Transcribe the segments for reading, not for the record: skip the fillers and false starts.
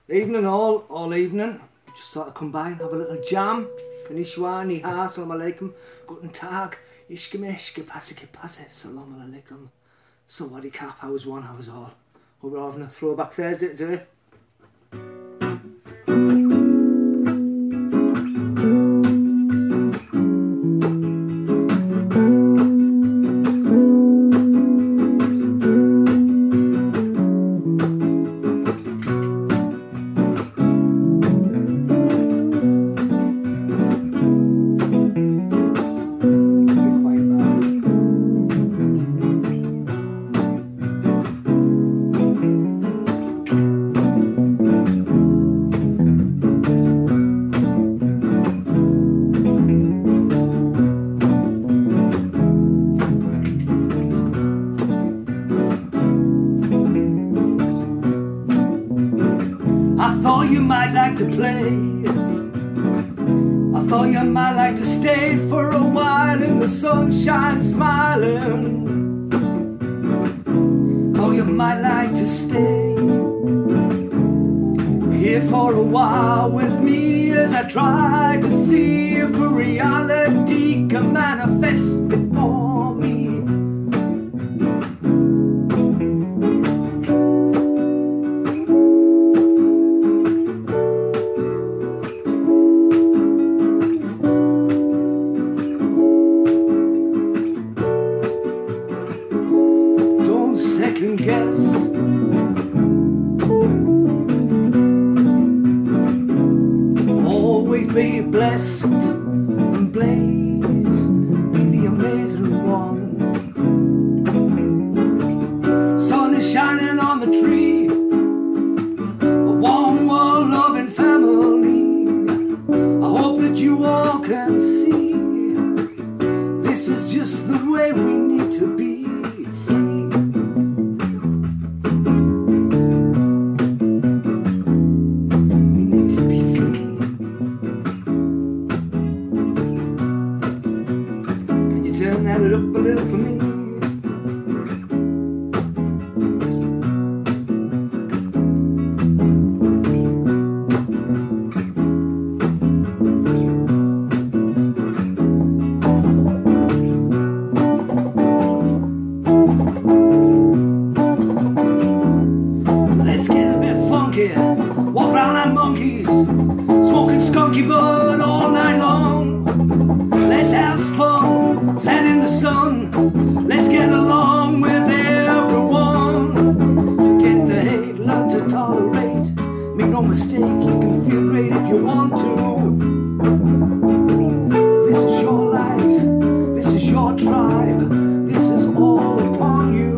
Evening all evening. Just thought I'd come by and have a little jam. Konnichiwa, ni hao, salam alaikum, guten tag, ishkemesh, gepase, salam alaikum. Sawadee cap, how was one, how was all? Hope we're having a throwback Thursday today. I thought you might like to play. I thought you might like to stay for a while in the sunshine smiling. Oh, you might like to stay here for a while with me as I try to see if a reality can manifest before me. Second guess. Always be blessed and blaze, be the amazing one. Sun is shining on the tree, a warm world loving family. I hope that you all can see this is just the way we need to be. Turn that up a little for me. Let's get a bit funky, walk around like monkeys, smoking skunky bud all night long. Let's have fun, stand in the sun, let's get along with everyone. Get the hate, learn to tolerate, make no mistake, you can feel great if you want to. This is your life, this is your tribe, this is all upon you.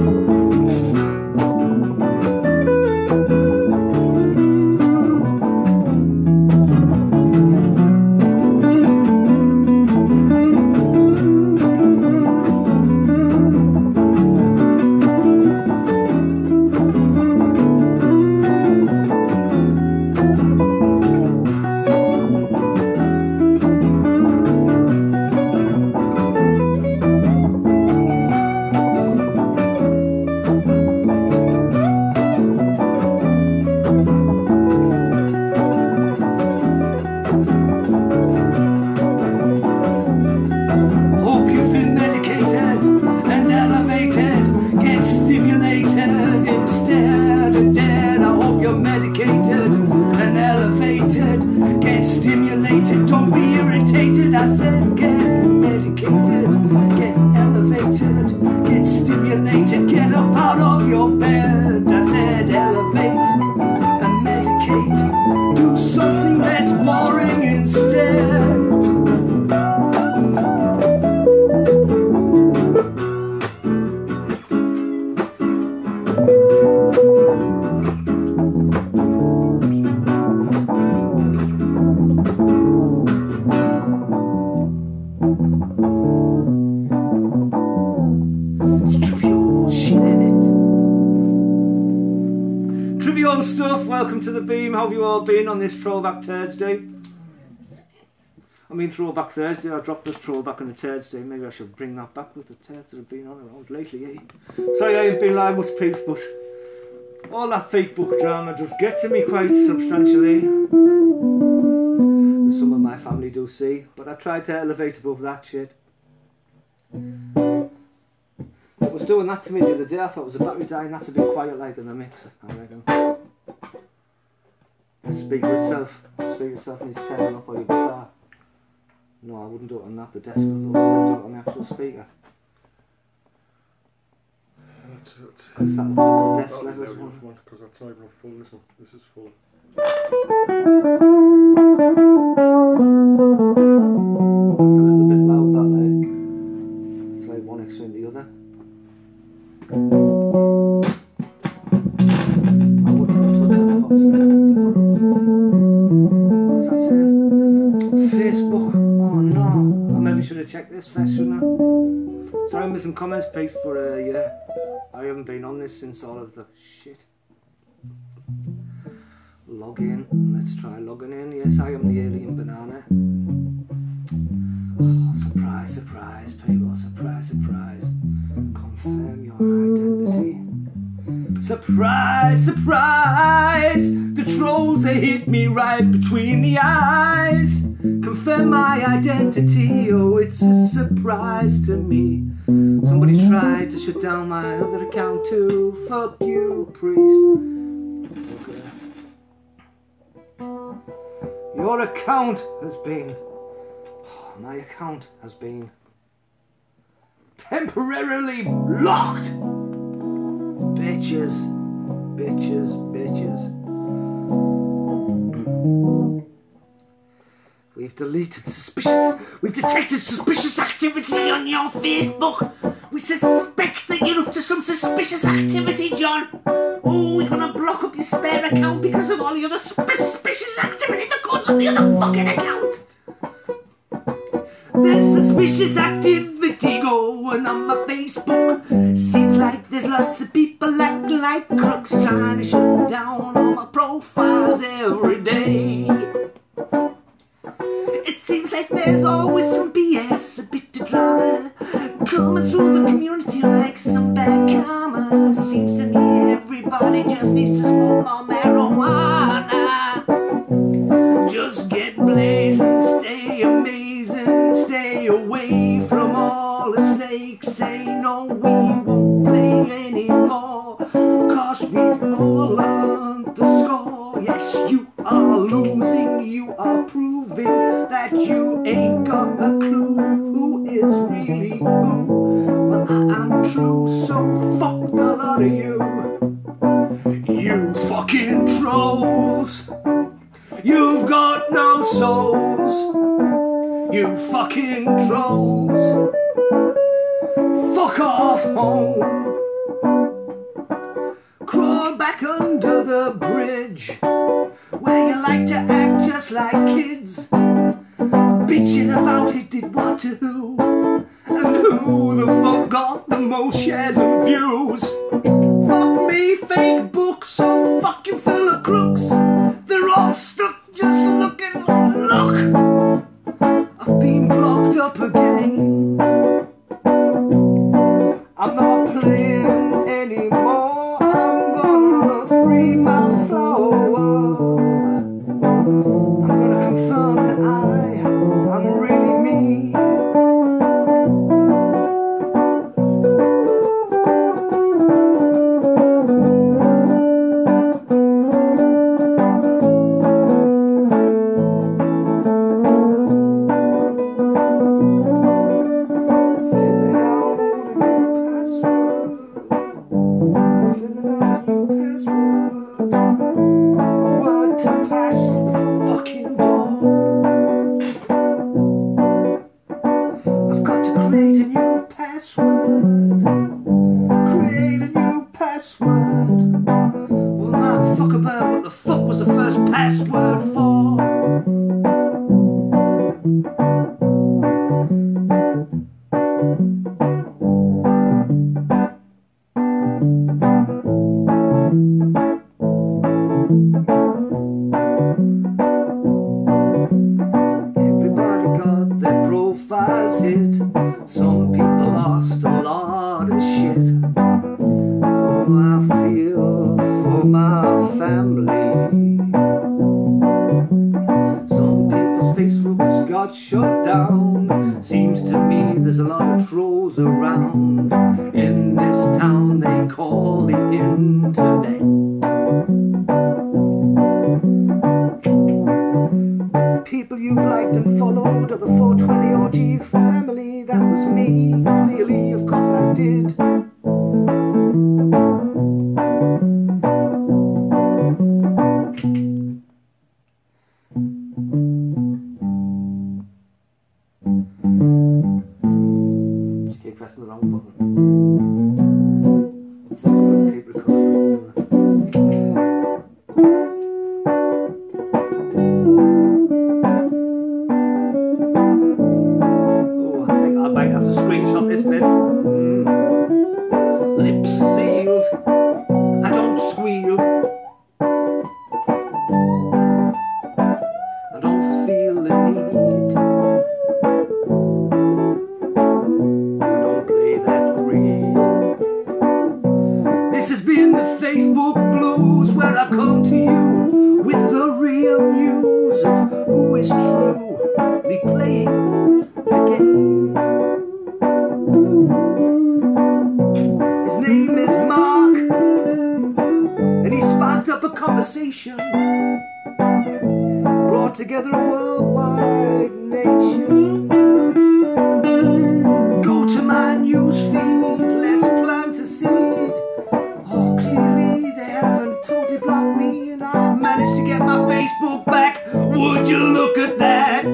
Stimulated instead of dead. I hope you're medicated and elevated. Get stimulated, don't be irritated. I said get medicated, get elevated, get stimulated, get up out of your bed. I said elevate and medicate, do something less boring instead. Trivial stuff, welcome to the beam. How have you all been on this Throwback Thursday? I mean Throwback Thursday, I dropped this Throwback on a Thursday. Maybe I should bring that back with the turds that have been on around lately, eh? Sorry I ain't been live much peeps, but All that Facebook drama does get to me quite substantially. Some of my family do see, but I tried to elevate above that shit. It was doing that to me the other day. I thought it was a battery dying. That's a bit quiet like in the mix, I reckon. The speaker itself needs turning up or your guitar. No, I wouldn't do it on that, the decibel though. I would do it on the actual speaker. Because that will pop the desk levels one. Because that's not even full, this one. This is full. It's a little bit loud that like. It's like one extreme to the other. I wouldn't touch that box tomorrow. What's that saying? Facebook. Oh no. I maybe should have checked this first, shouldn't I? Sorry I'm missing comments, Pete, for yeah. I haven't been on this since all of the shit. Log in. Let's try logging in. Yes, I am the alien banana. Oh, surprise, surprise, people. Surprise, surprise. Confirm your identity. Surprise, surprise. The trolls, they hit me right between the eyes. Confirm my identity. Oh, it's a surprise to me. Somebody tried to shut down my other account too. Fuck you, priest. Okay. Your account has been... Oh, my account has been... temporarily blocked! Bitches. Bitches, bitches. We've deleted suspicious... We've detected suspicious activity on your Facebook. We suspect that you're up to some suspicious activity, John. Oh, we're gonna block up your spare account because of all the other suspicious activity that goes on the other fucking account. There's suspicious activity going on my Facebook. Seems like there's lots of people acting like crooks trying to shut down all my profiles every day. It seems like there's always some BS, a bit of drama coming through the community like some bad karma. Seems to me everybody just needs to smoke more marijuana. Just get blazing, stay amazing, stay away from all the snakes. Say no, we won't play anymore, cause we've all learned the score. Yes, you are losing, you are proving that you ain't got a clue who is really who. Well, I am true, so fuck a lot of you. You fucking trolls. You've got no souls. You fucking trolls. Fuck off home. Crawl back under the bridge where you like to act just like kids, bitching about it did what to who, and who the fuck got the most shares and views. Fuck me, fake books, so fucking full of crooks. They're all stuck just looking. Look, I've been blocked up again. I'm not playing anymore. I'm gonna free my flower. I'm gonna confirm that I'm really me. Some people lost a lot of shit. Oh, I feel for got shut down. Seems to me there's a lot of trolls around in this town they call the internet. People you've liked and followed are the 420 OG family. That was me, clearly, of course I did. Just keep pressing the wrong button. Keep recording. Oh, I think I might have to screenshot this bit. Lips sealed. I don't squeal. I don't feel the need. I don't play that greed. This has been the Facebook Blues, where I come to you with the real news of who is truly playing the games. His name is Mark, and he sparked up a conversation, brought together a worldwide nation. Go to my news feed, let's plant a seed. Oh, clearly they haven't totally blocked me, and I managed to get my Facebook back. Would you look at that?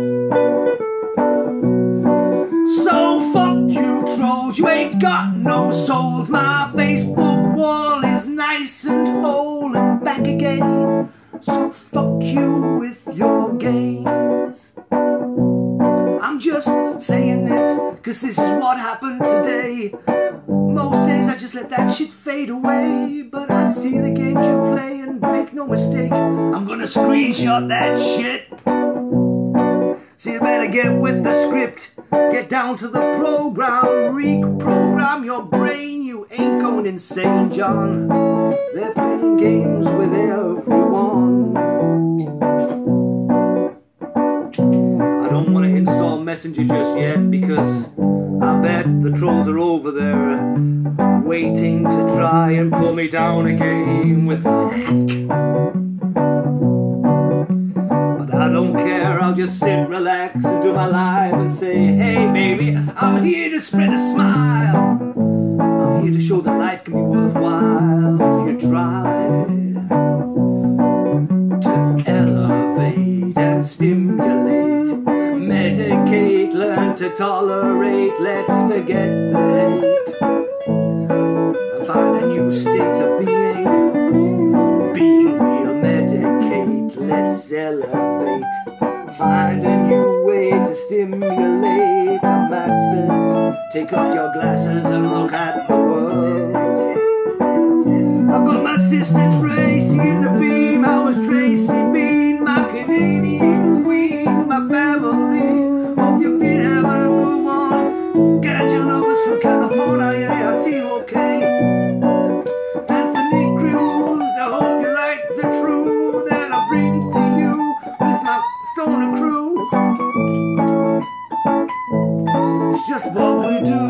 So fuck you trolls, you ain't got no souls. My Facebook wall is nice and whole and back again. So fuck you with your games. I'm just saying this, cause this is what happened today. Most days I just let that shit fade away, but I see the games you play, and make no mistake, I'm gonna screenshot that shit. So you better get with the script, get down to the program, reprogram your brain. You ain't going insane, John. They're playing games with everyone. I don't want to install Messenger just yet, because I bet the trolls are over there waiting to try and pull me down again with a hack. But I don't care, I'll just sit, relax, and do my live and say, hey baby, I'm here to spread a smile. I'm here to show that life can be worthwhile if you try to elevate and stimulate, medicate, learn to tolerate. Let's forget the hate and find a new state of being. Being real, medicate, let's elevate. Find a new way to stimulate the masses. Take off your glasses and look at the world. I've got my sister Tracy in the beam. I was Tracy Bean, my Canadian queen, my family. Hope you've been having a good one. Got your lovers from California, yeah, I see you okay. Anthony Cruz, I hope you like the truth that I bring to you with my stoner crew. It's just what we do.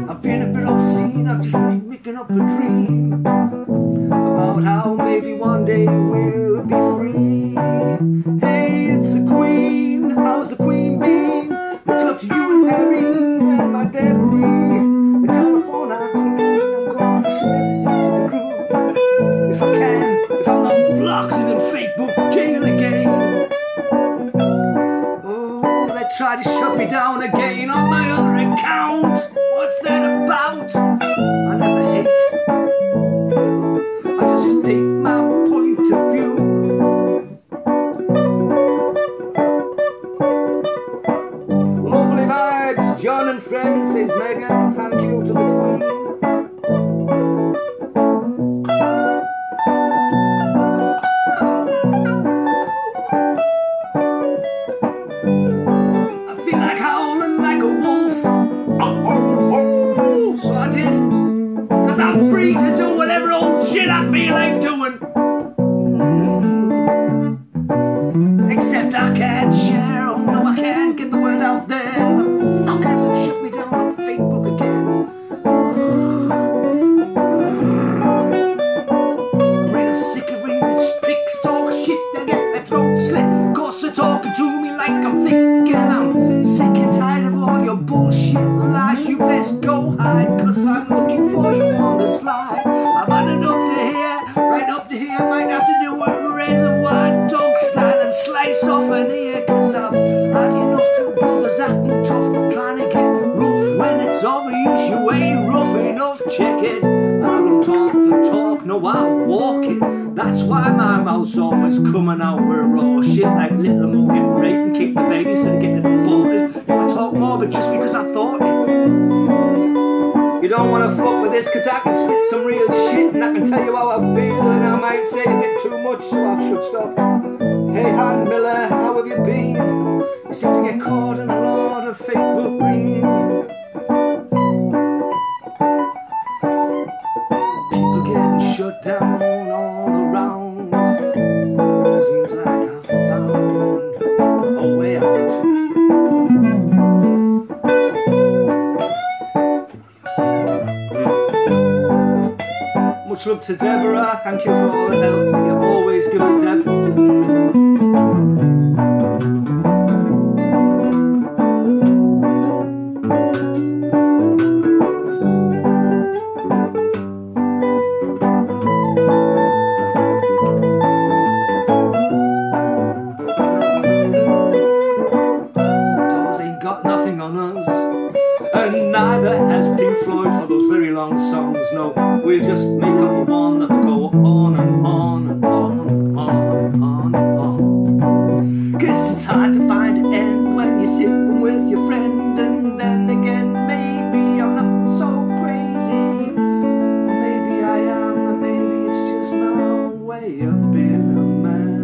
I've been a bit obscene, I've just been making up a dream about how maybe one day we'll be free. Hey, it's the Queen, how's the Queen been? Much love to you and Harry and my Deborah, the California Queen. I'm gonna share this into the crew, if I can, if I'm not blocked in a Facebook jail again. Oh, they try to shut me down again on my other account. What's that about? I never hate, I just state my point of view. Lovely vibes, John and friends, says Megan. Thank you to the Queen. I feel like howling like a wolf. Oh, oh, oh, so I did. 'Cause I'm free to do whatever old shit I feel like doing. Except I can't share, oh no I can't get the word out there. The fuckers have shut me down on Facebook again. I'm real sick of reading this tricks talk shit. They get their throat slit, 'cause they're talking to me like I'm thinking. I'm sick and tired of all your bullshit lies. You best go hide, 'cause I'm looking for you on the slide. I've had it up to here, right up to here. Might have to do a razor wide dog style and slice off an ear, 'cause I've had enough of brothers acting tough, trying to get rough when it's obvious you ain't rough enough. Check it, I don't talk the talk, no I walk it. That's why my mouth's always coming out with raw shit like Little Mo getting raped and keep the baby instead of getting aborted. You would talk more, but just because I thought it. You don't want to fuck with this, 'cause I can spit some real shit and I can tell you how I feel, and I might say a bit too much, so I should stop. Hey Han Miller, how have you been? You seem to get caught in a lot of Facebook green. People getting shut down all around. Seems like I've found a way out. Much love to Deborah, thank you for all the help that you always give us, Deb. Doors ain't got nothing on us, and neither has Pink Floyd for those very long songs. No, we'll just make up the one that'll go on and on and on and on and on and on. 'Cause it's hard to find an end when you're sitting with your friend, and then again maybe I'm not so crazy, or maybe I am, and maybe it's just my way of being a man.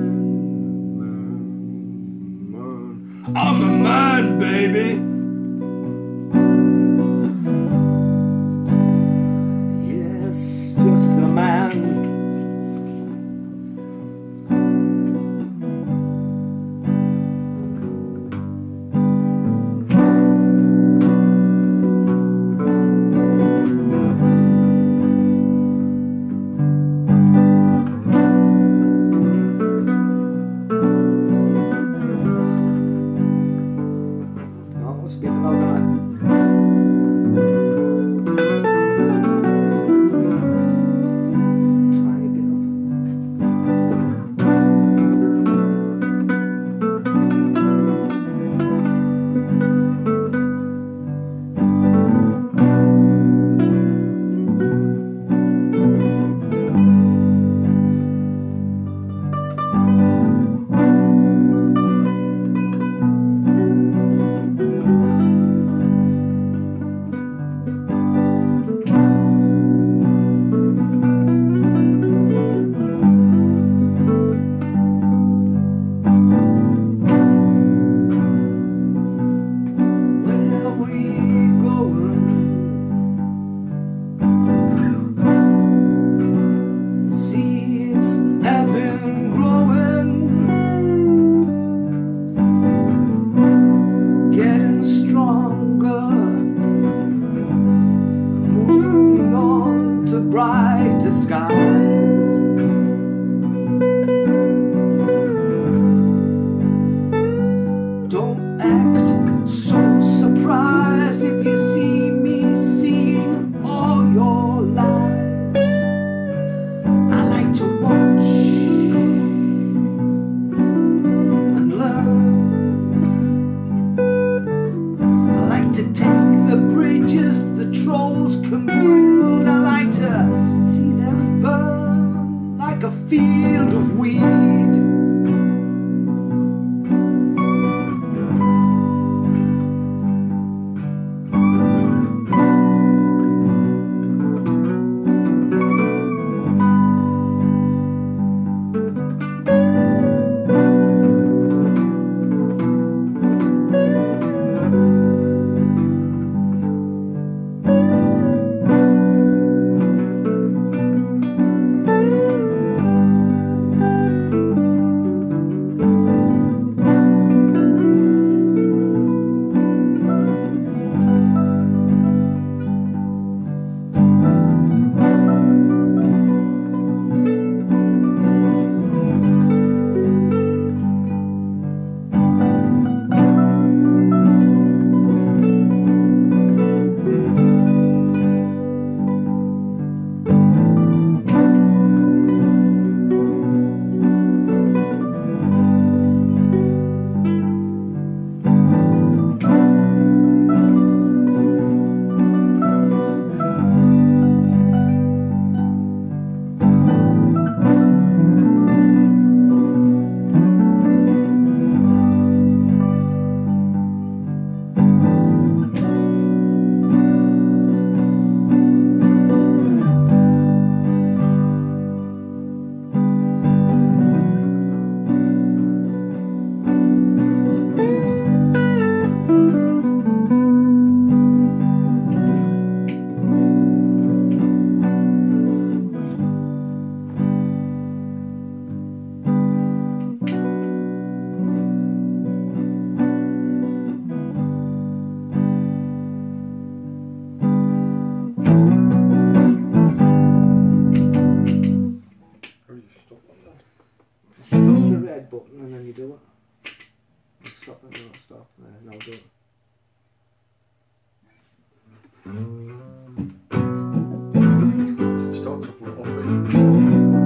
I'm a man, baby. Just a man. brighter skies. Don't act so surprised if you see me seeing all your lies. I like to watch and learn. I like to take the bridges the trolls can build. I like to see them burn like a field of weed. Stop the red button and then you do it. Stop it, no, stop. Now do it. Start to flip off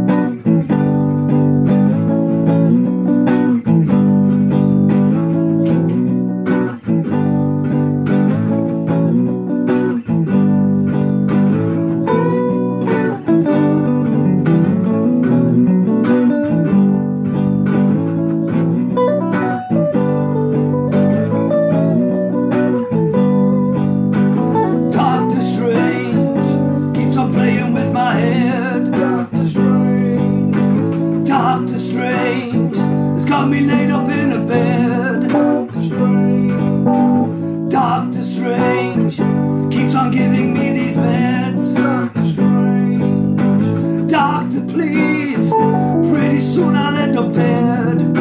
Doctor Strange has got me laid up in a bed. Doctor Strange keeps on giving me these meds. Doctor, please, pretty soon I'll end up dead.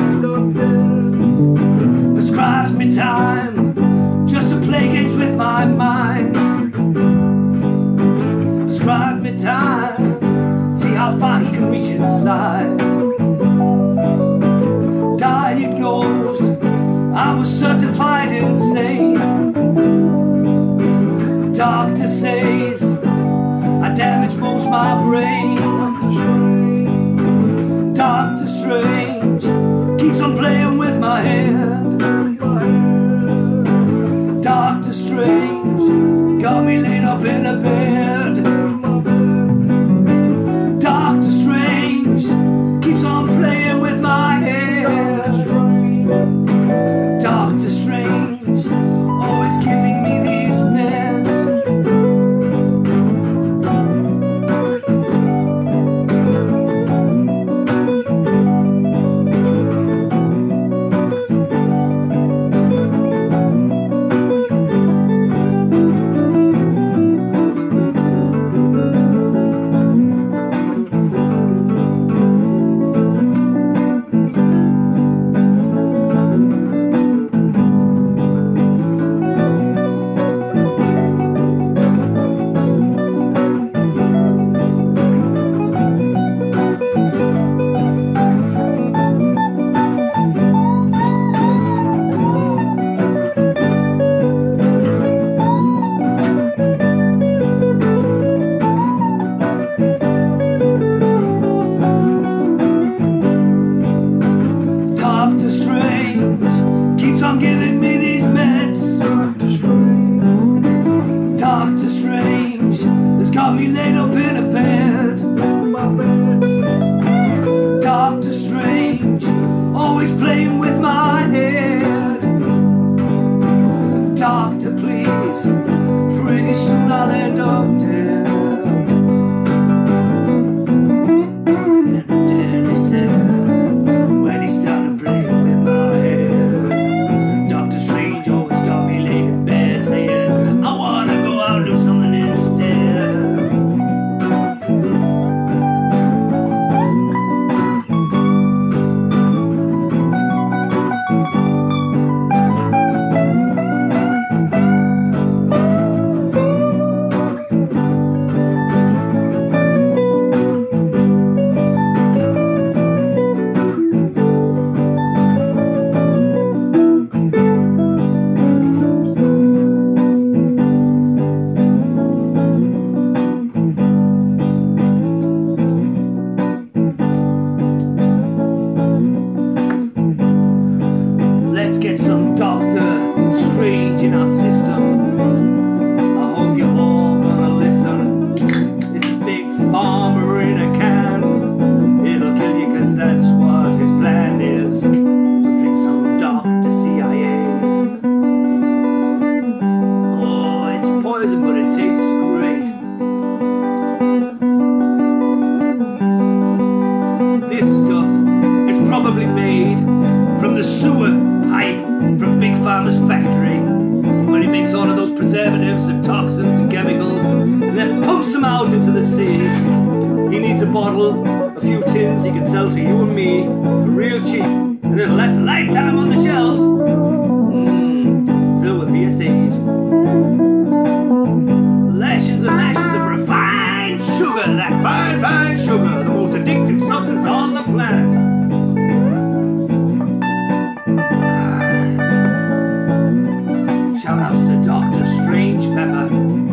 Prescribes me time just to play games with my mind. Prescribe me time, see how far he can reach inside. Diagnosed, I was certified insane. Doctor says I damaged most my brain. Doctor Strange keeps on playing with my head. Doctor Strange got me laid up in a bed. Doctor Strange keeps on playing with my head. Doctor Strange always giving me these meds. Strange has got me laid up in a bed. Doctor Strange, always playing with my head. Doctor, please, pretty soon I'll end up dead. And then he said, when he started playing with my head, Doctor Strange always got me laid in bed, saying, I wanna go out and do something instead. Let's get some Doctor Strange in our system. I hope you're all gonna listen. This big farmer in a can, it'll kill you cause that's what his plan is. So drink some Dr. CIA. Oh, it's poison but it tastes great. This stuff is probably made from the sewer pipe from Big Pharma's factory, where he makes all of those preservatives and toxins and chemicals and then pumps them out into the sea. He needs a bottle, a few tins he can sell to you and me for real cheap, and it'll last a lifetime on the shelves. Filled with BSAs. Lashings and lashings of refined sugar, that fine, fine sugar, the most addictive substance on the planet. Shout outs to Doctor Strange Pepper.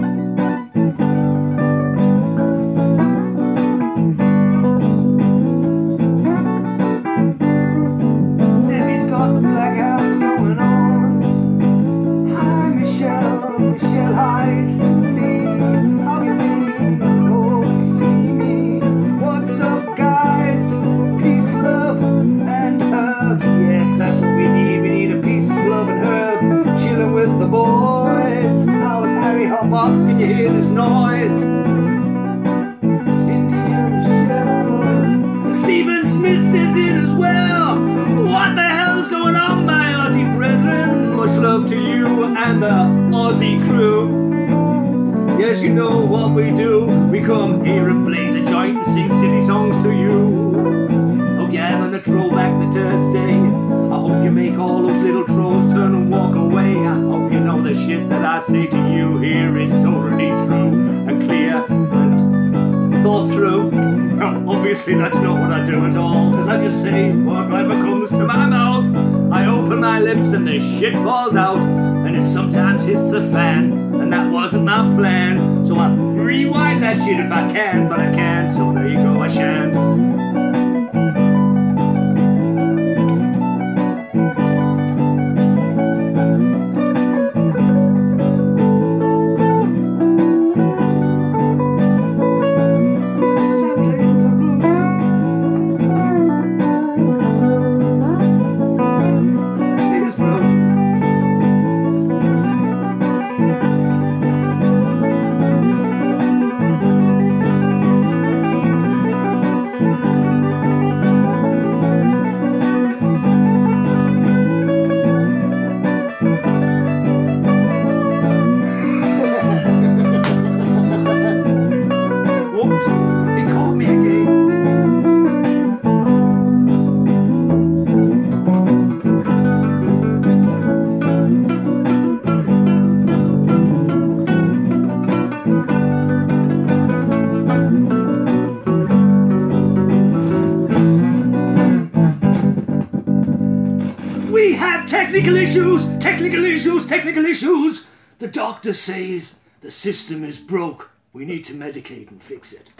Debbie's got the blackouts going on. Hi Michelle, Michelle, hi Cindy. How you been? Oh, you see me. What's up guys? Peace, love, and herb. Yes, that's what we need. We need a peace, love, and herb. Chilling with the boys. How's Harry Hotbox? Can you hear this noise? Cindy and Michelle. And Stephen Smith is in as well. What the hell's going on, my Aussie brethren? Much love to you and the Aussie crew. Yes, you know what we do. We come here and blaze a joint and sing silly songs to you. Hope you're having a throwback the Turds Day. I hope you make all those little trolls turn and walk away. I hope you know the shit that I say to you here is totally true and clear and thought through. Obviously that's not what I do at all, because I just say whatever comes to my mouth. I open my lips and the shit falls out, and it sometimes hits the fan, and that wasn't my plan. So I rewind that shit if I can, but I can't, so there you go, I shan't. We have technical issues, technical issues, technical issues. The doctor says the system is broke. We need to medicate and fix it.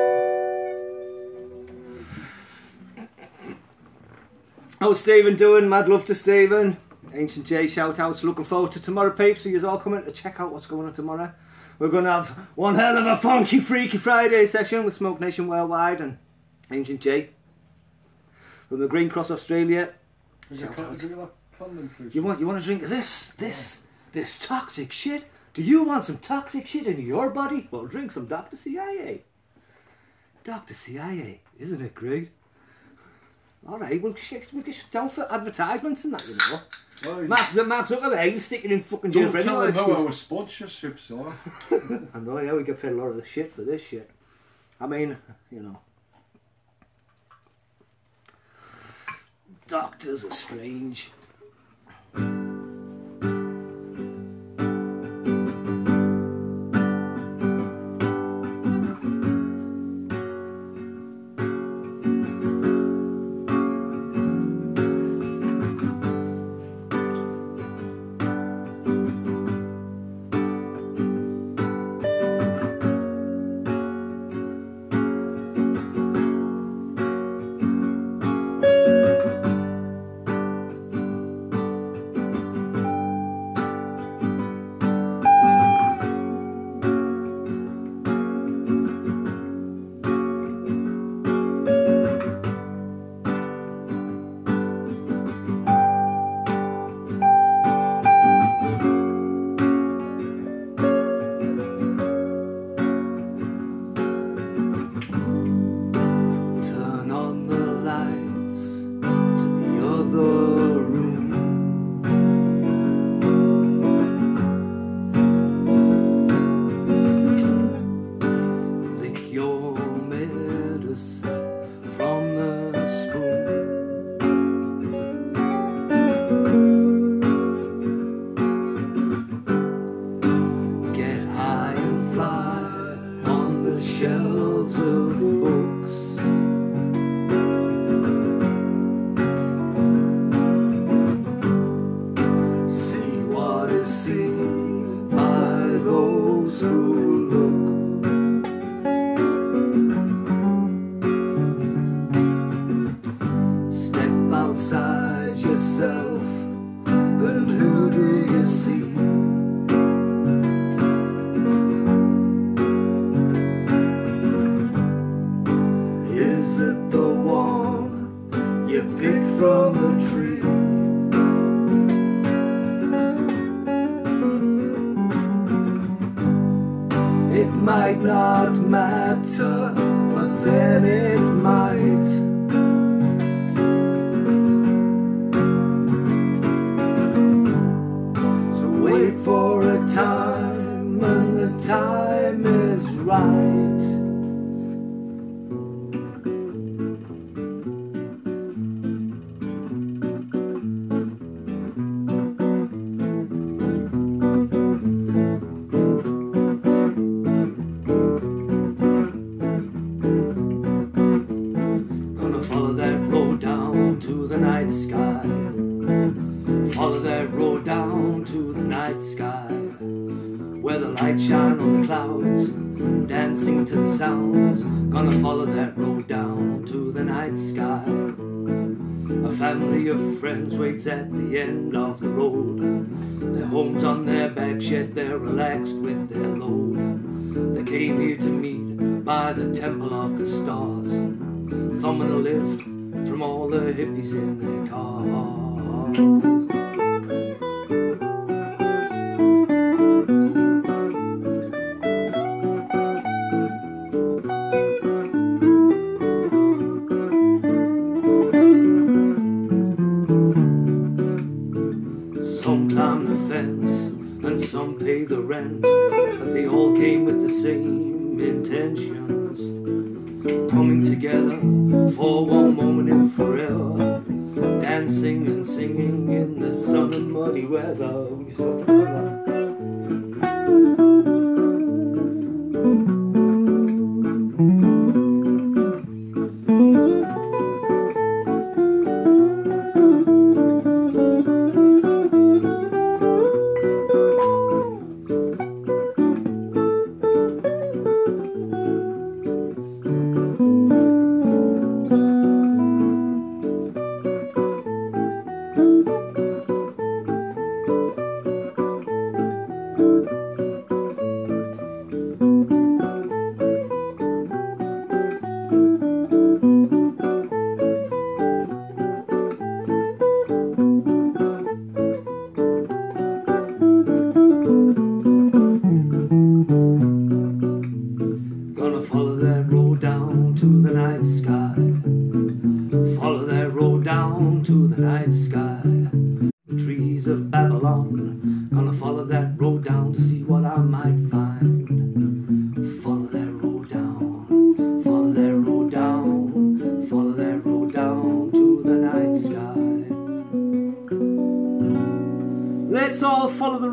How's Stephen doing? Mad love to Stephen. Ancient J shout outs. Looking forward to tomorrow, peeps. So you're all coming to check out what's going on tomorrow. We're going to have one hell of a funky, freaky Friday session with Smoke Nation Worldwide and Ancient J from the Green Cross, Australia. You want to drink of this toxic shit? Do you want some toxic shit in your body? Well, drink some Dr. CIA. Dr. CIA, isn't it great? Alright, we'll get shut down for advertisements and that, you know. Well, Mark Zuckerberg sticking in fucking jail for anyone. Don't tell them our sponsorships, you know. I know, yeah, we get paid a lot of the shit for this shit. I mean, you know. Doctors are strange. Might not matter, but then it might. So wait for a time when the time is right. Follow that road down to the night sky, where the lights shine on the clouds, dancing to the sounds. Gonna follow that road down to the night sky. A family of friends waits at the end of the road. Their homes on their back shed, they're relaxed with their load. They came here to meet by the temple of the stars, thumbing a lift from all the hippies in their cars. Some climb the fence and some pay the rent, but they all came with the same intentions, coming together for one moment and forever, dancing and singing in the sun and muddy weather.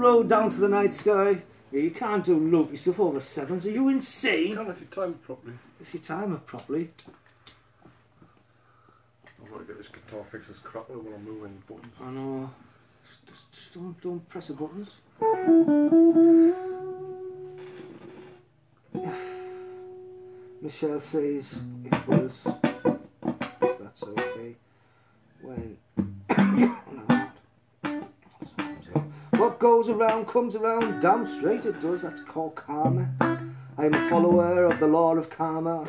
road down to the night sky. Yeah, you can't do loopy stuff over 7s. Are you insane? You can if you time it properly. If you time it properly. I've got to get this guitar fixed as crap while I'm moving the buttons. I know. Just don't press the buttons. Michelle says it was. That's okay. When what goes around comes around, damn straight it does. That's called karma. I am a follower of the law of karma.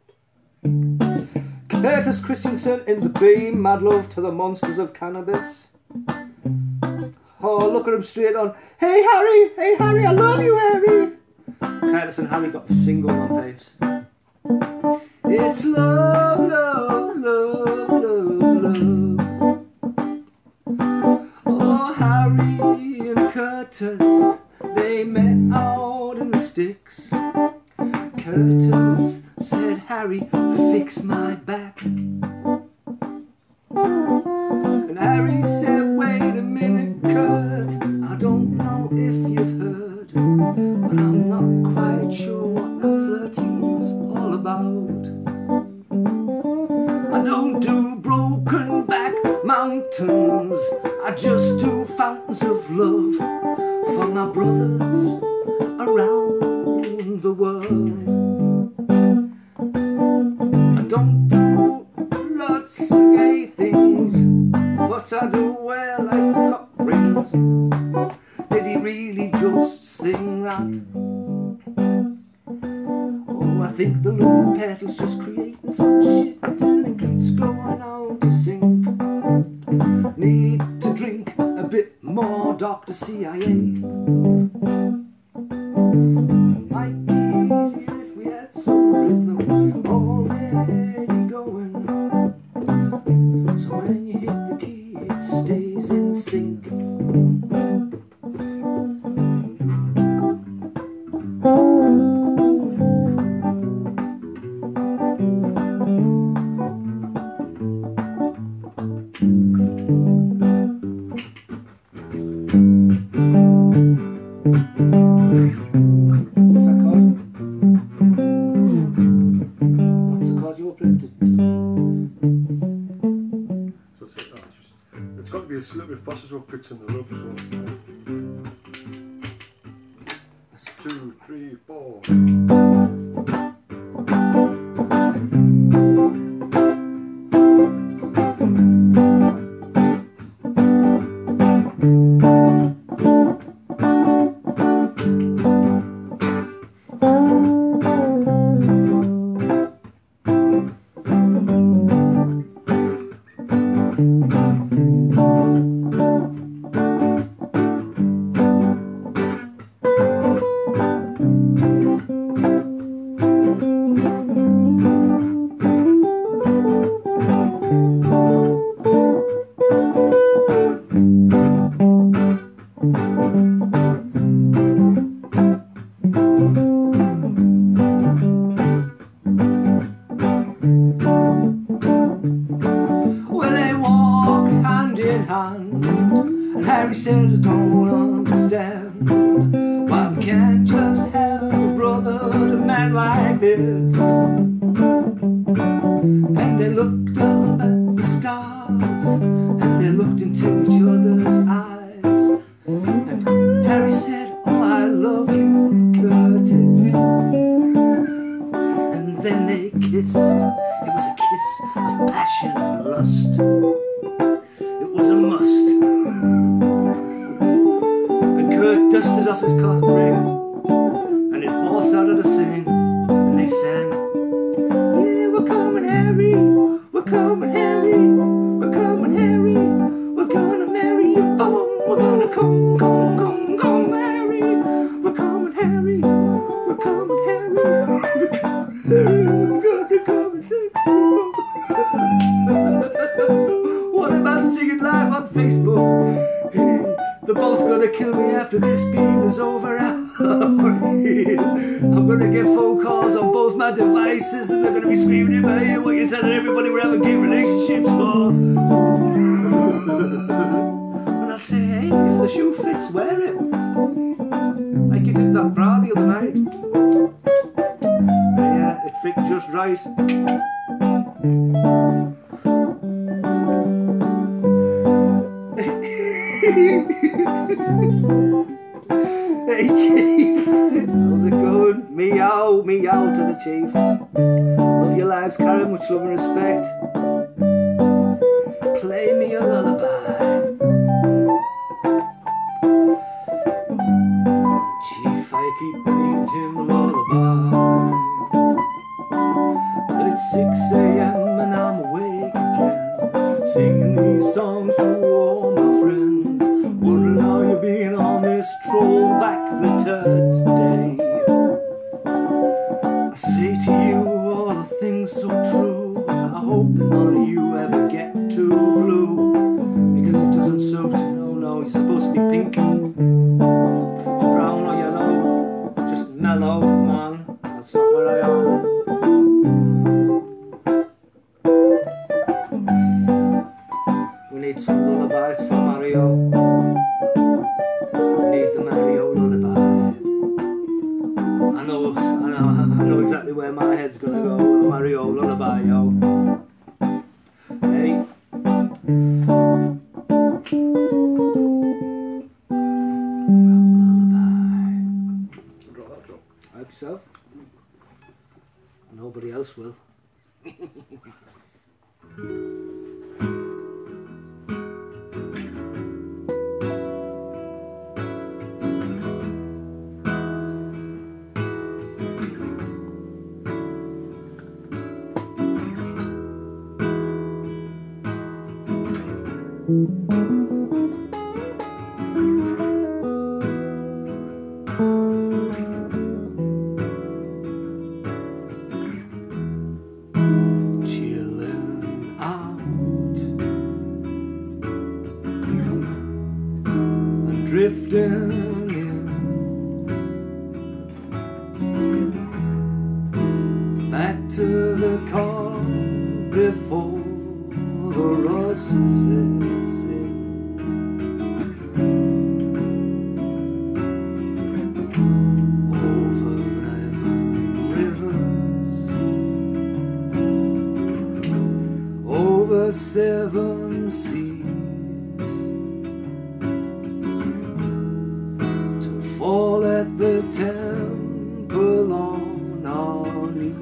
Curtis Christensen in the beam, mad love to the monsters of cannabis. Oh, look at him straight on. Hey Harry, I love you, Harry. Curtis and Harry got a single on tapes. It's love, love, love, love, love. Oh, Harry and Curtis, they met out in the sticks. Curtis said, Harry, fix my back. And Harry said, wait a minute, Kurt, I don't know if you've heard, but I'm not quite sure what the flirting's all about. I don't do broken back mountains, I just do fountains of love for my brothers around the world. I don't do lots of gay things, but I do wear like cock rings. Did he really just sing that? Oh, I think the little pedal's just creating some shit and it keeps going out to sink. Need to drink a bit more Dr. CIA. Might be easier if we had some rhythm already going. So when you hit the key, it stays in sync. It's a little bit faster so it fits in the rope. So 2, 3, 4. And Harry said, I don't understand why we can't just have a brother, a man like this. And they looked up at the stars, and they looked into each other's eyes. And Harry said, oh, I love you, Curtis. And then they kissed. It was a kiss of passion and lust. It was a must. And Kurt dusted off his cock ring, and it all started to sing. And they sang, yeah, we're coming, Harry, we're coming, Harry, we're coming, Harry, we're gonna marry you, boom, we're gonna come, come, come, come, Harry, we're coming, Harry, we're coming, Harry, we're coming, Harry, we're gonna come and sing. What am I singing live on Facebook? Hey, they're both gonna kill me after this beam is over. I'm gonna get phone calls on both my devices, and they're gonna be screaming in my ear what you're telling everybody we're having gay relationships for. And I say, hey Hey, if the shoe fits, wear it. Like you did that bra the other night. Yeah, it fit just right. Hey Chief, how's it going? Meow, meow to the Chief. Love your lives, Karen, much love and respect. Play me a lullaby. Chief, I keep painting a lullaby. It's 6 AM and I'm awake again, singing these songs to all my friends, wondering how you've been on this troll back the turd today. I say to you all the things so true, I hope that none of you ever get too blue, because it doesn't suit. No, no, you're supposed to be pink or brown or yellow, just mellow, man. That's not where I am. We need some lullabies for Mario. We need the Mario lullaby. I know exactly where my head's gonna go. Mario lullaby, yo. Hey. Lullaby. Help yourself. Nobody else will. Chilling out and drifting in, back to the car before the rust sets in. Over rivers, over 7 seas, to fall at the temple on our knees.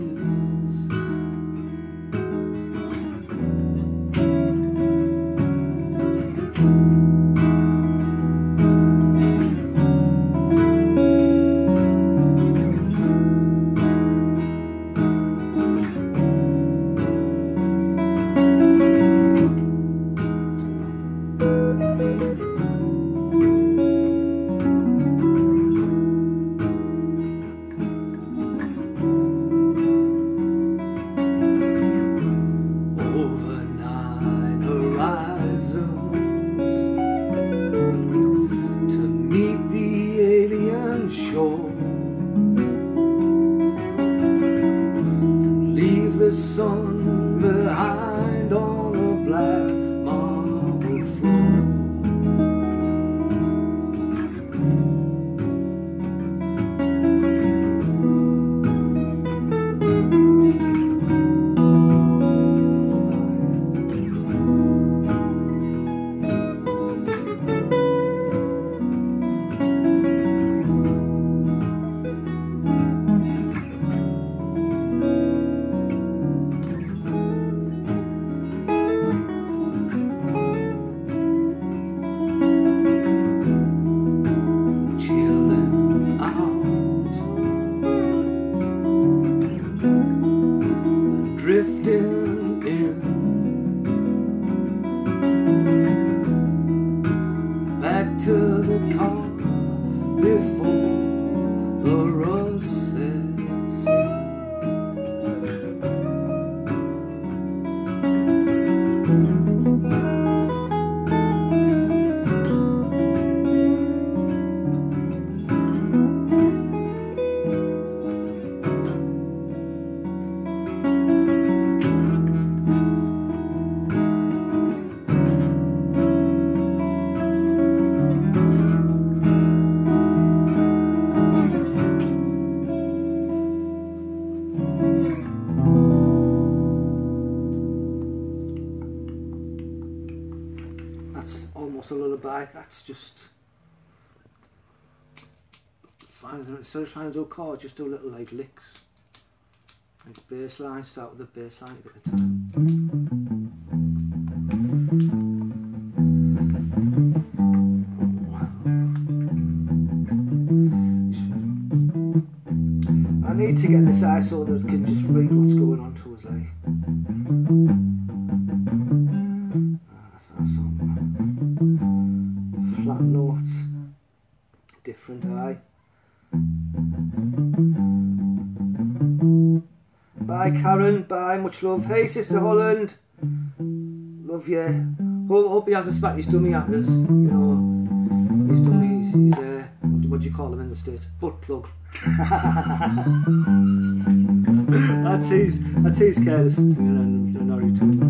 The sun behind on a black marble floor. Drifting in, back to the car before the rust sets in. What's a lullaby? That's just instead of trying to do chords, just do little like licks, like bass line. Start with the bass line to get the time. I need to get this eye so that it can just read what's going on to us, like. Flat notes, different eye. Bye Karen, bye, much love. Hey Sister Holland, love you. Hope he hasn't spat his dummy at us, you know. His dummy, he's what do you call him in the States? Butt plug. I tease careless and not too much.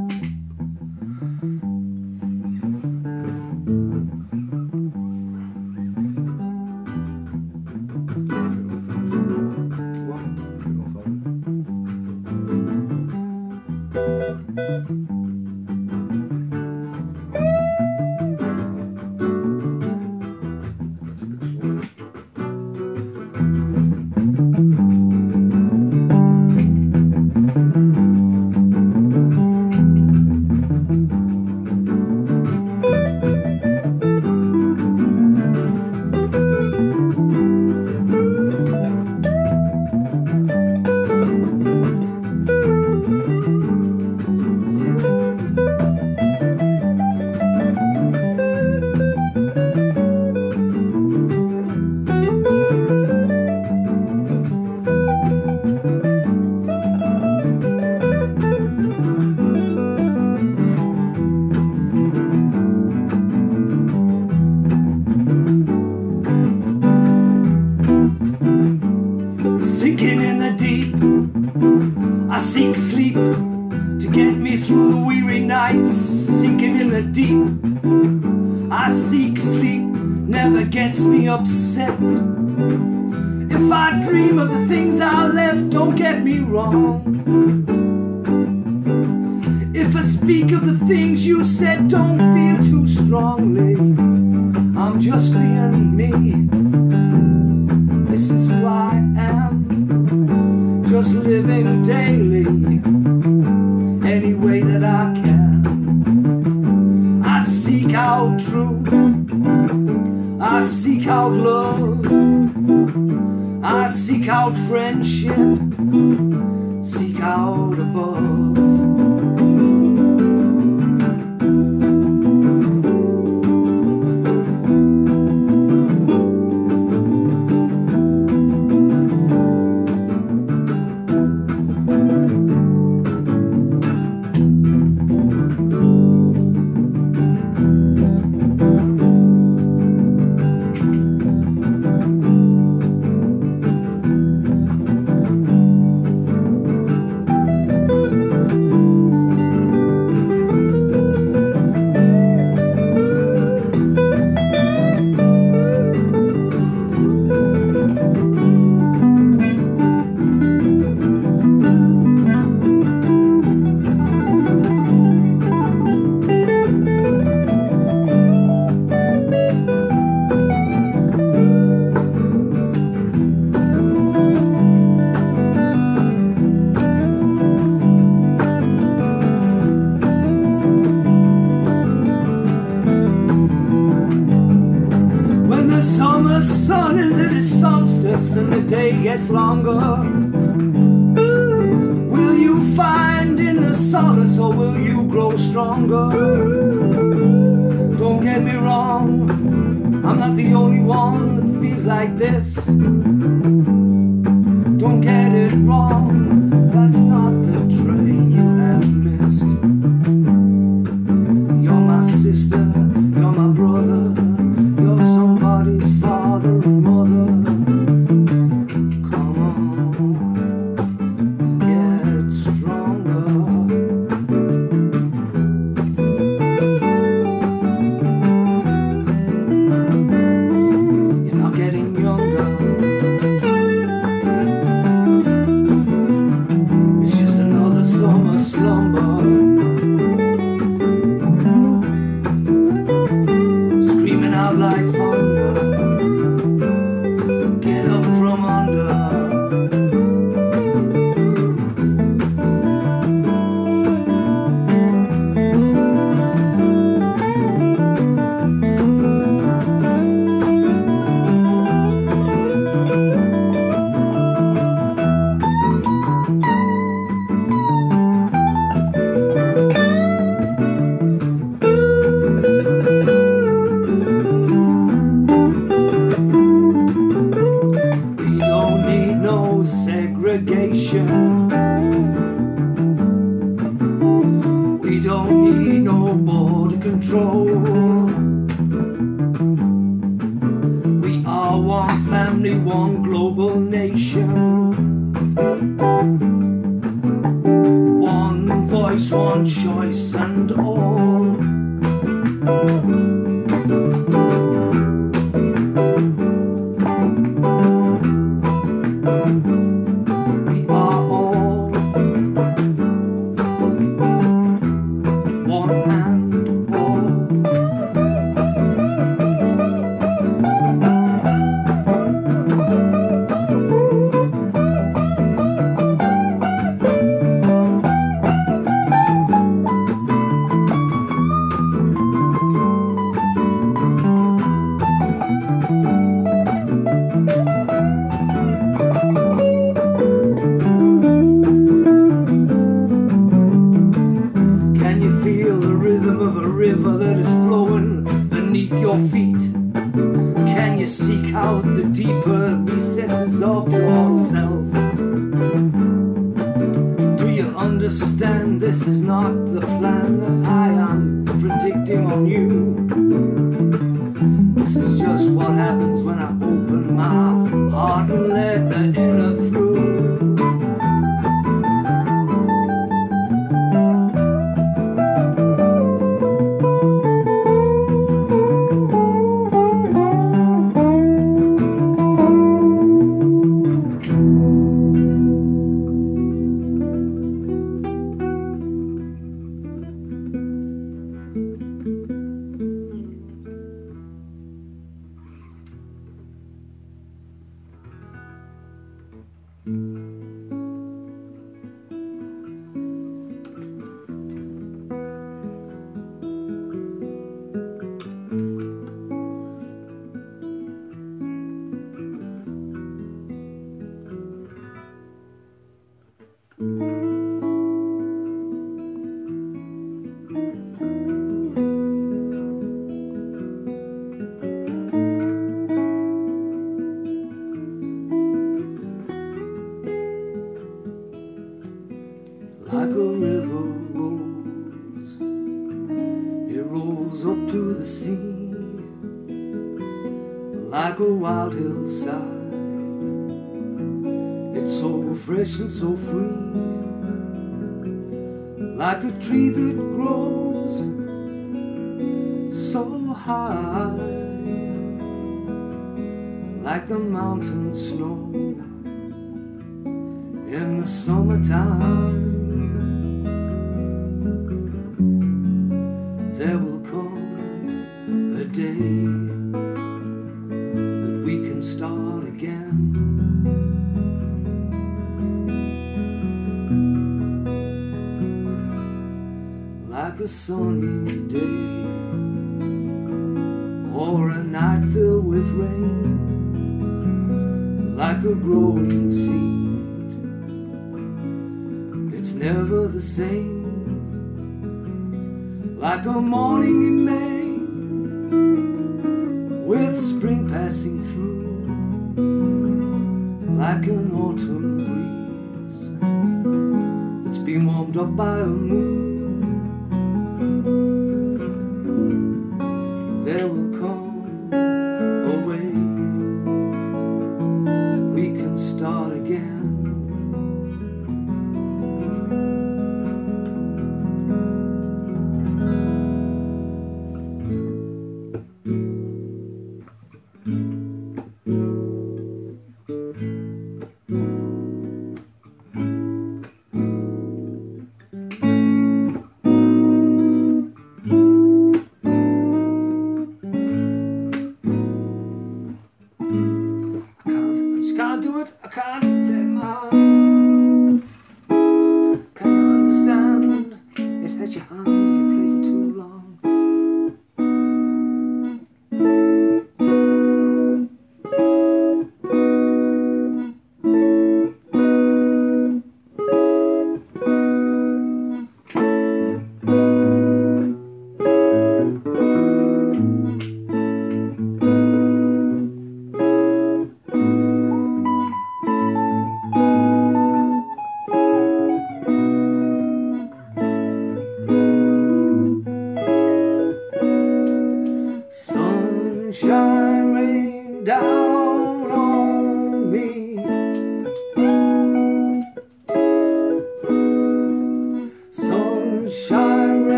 Sinking in the deep, I seek sleep to get me through the weary nights. Sinking in the deep, I seek sleep, never gets me upset. If I dream of the things I left, don't get me wrong. If I speak of the things you said, don't feel too strongly. I'm just being me. This is who I am, just living daily, any way that I can. I seek out truth, I seek out love, I seek out friendship, seek out above. The sun is at its solstice and the day gets longer. Will you find inner solace or will you grow stronger? Don't get me wrong, I'm not the only one that feels like this. Don't get it wrong, that's not the train you have missed. You're my sister, you're my brother, you're somebody's father and mother. Come on, get stronger. You're not getting younger. nation. We don't need no border control. We are one family, one global nation. One voice, one choice and all. We are all one and all. Can you feel the rhythm of a river that is flowing beneath your feet? Can you seek out the deeper recesses of yourself? Do you understand this is not the plan that I am predicting on you? This is just what happens when I open my heart and let the inner through. Like a river rolls, it rolls up to the sea. Like a wild hillside, it's so fresh and so free. Like a tree that grows so high, like the mountain snow in the summertime. There will come a day that we can start again. Like a sunny day or a night filled with rain. Like a growing seed, it's never the same. Like a morning in May, with spring passing through. Like an autumn breeze that's been warmed up by a moon. There will come a way we can start again.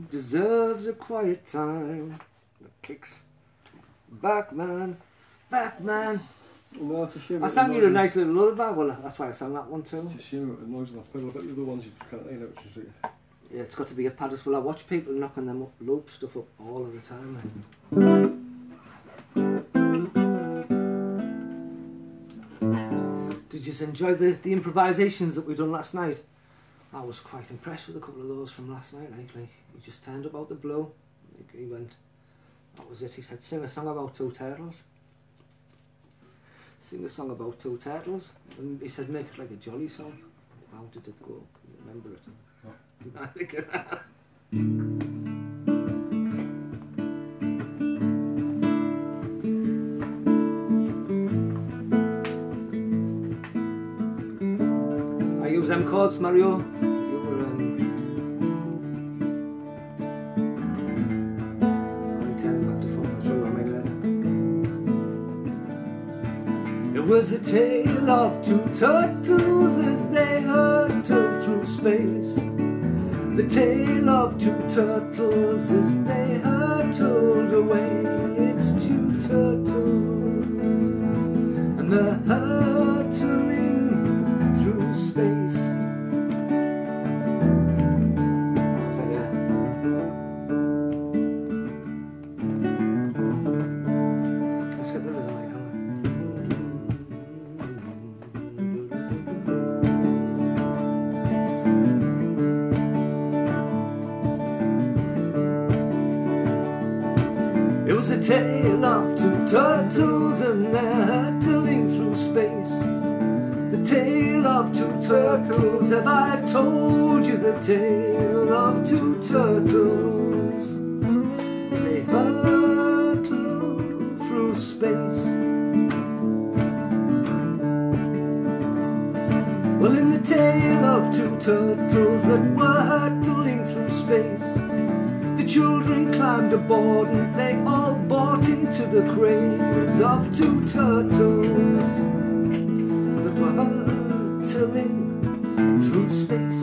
deserves a quiet time. The kicks. Back man, back man. Well, it's a shame. I sang you a nice little lullaby. Well, that's why I sang that one too. It's a shame it noise enough pedal, but the other ones you can't hear, which is like... Yeah, it's got to be a paddles. Well, I watch people knocking them up, loop stuff up all of the time. Did you enjoy the improvisations that we done last night? I was quite impressed with a couple of those from last night. Like he just turned up out the blue. Like, he went, that was it. He said, sing a song about two turtles. Sing a song about two turtles. And he said, make it like a jolly song. How did it go? Can you remember it? I think I use them chords, Mario. You were I'll turn back to phone. I'll show you later. It was a tale of two turtles as they hurtled through space. The tale of two turtles as they hurtled away. It's two turtles and they're hurtling through space. Let's get the rhythm right, haven't It was a tale of two turtles and they're hurtling through space. The tale of two turtles, have I told you the tale of two turtles? They hurtle through space. Well, in the tale of two turtles that were hurtling through space, the children climbed aboard and they all bought into the craze of two turtles that were hurtling through space.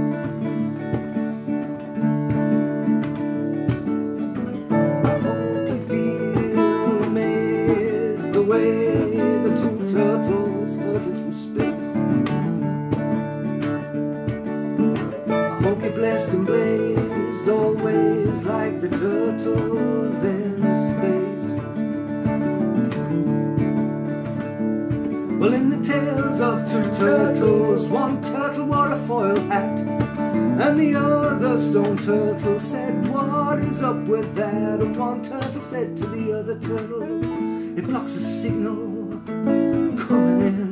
I hope you feel amazed the way the two turtles hurtle through space. I hope you're blessed and blazed always like the turtles in space. Well, in the tales of two turtles, one turtle wore a foil hat, and the other stone turtle said, what is up with that? And one turtle said to the other turtle, it blocks a signal coming in.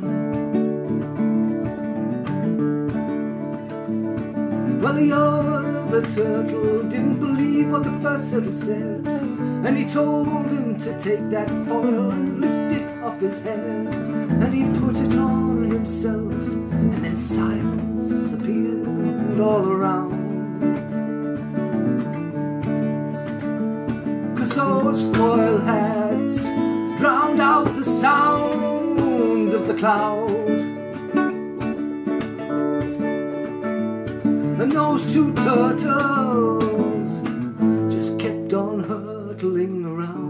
Well, the other turtle didn't believe what the first turtle said, and he told him to take that foil and lift it off his head, and he put it on himself, and then silence appeared all around. 'Cause those foil hats drowned out the sound of the cloud. And those two turtles just kept on hurtling around.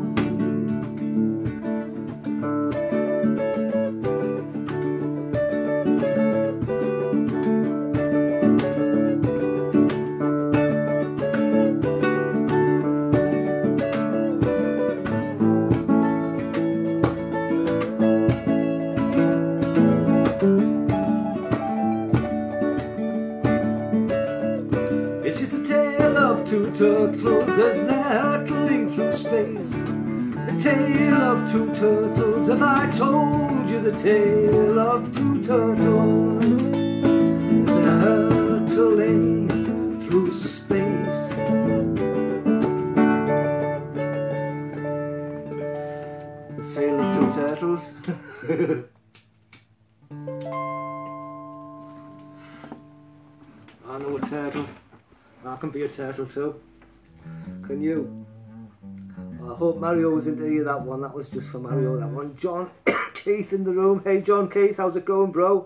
It's just a tale of two turtles as they're hurtling through space. The tale of two turtles, have I told you the tale of two turtles as they're hurtling through space. The tale of two turtles. I know a turtle. I can be a turtle too. Can you? Well, I hope Mario was into you that one. That was just for Mario, that one. John Keith in the room. Hey John Keith, how's it going, bro?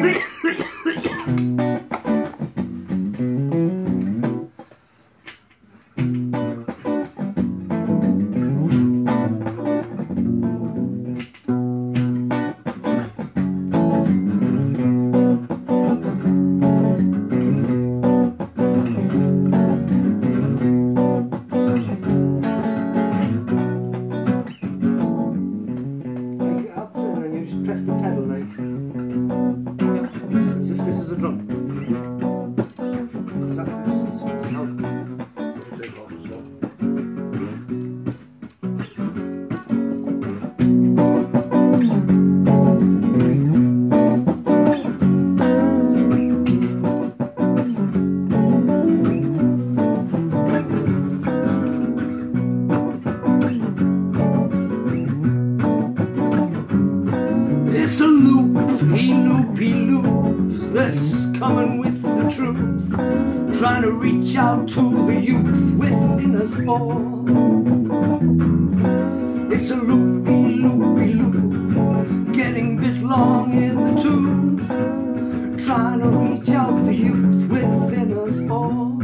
Press the pedal like as if this is a drum. Because that's how it's a loopy loop that's coming with the truth, trying to reach out to the youth within us all. It's a loopy loop, getting bit long in the tooth, trying to reach out to the youth within us all.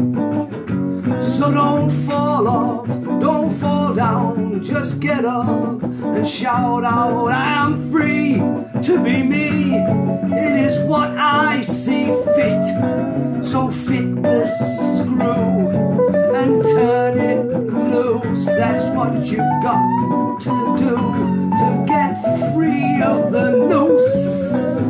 So don't fall off, don't fall down, just get up and shout out, I'm free to be me. It is what I see fit, so fit the screw and turn it loose. That's what you've got to do to get free of the noose.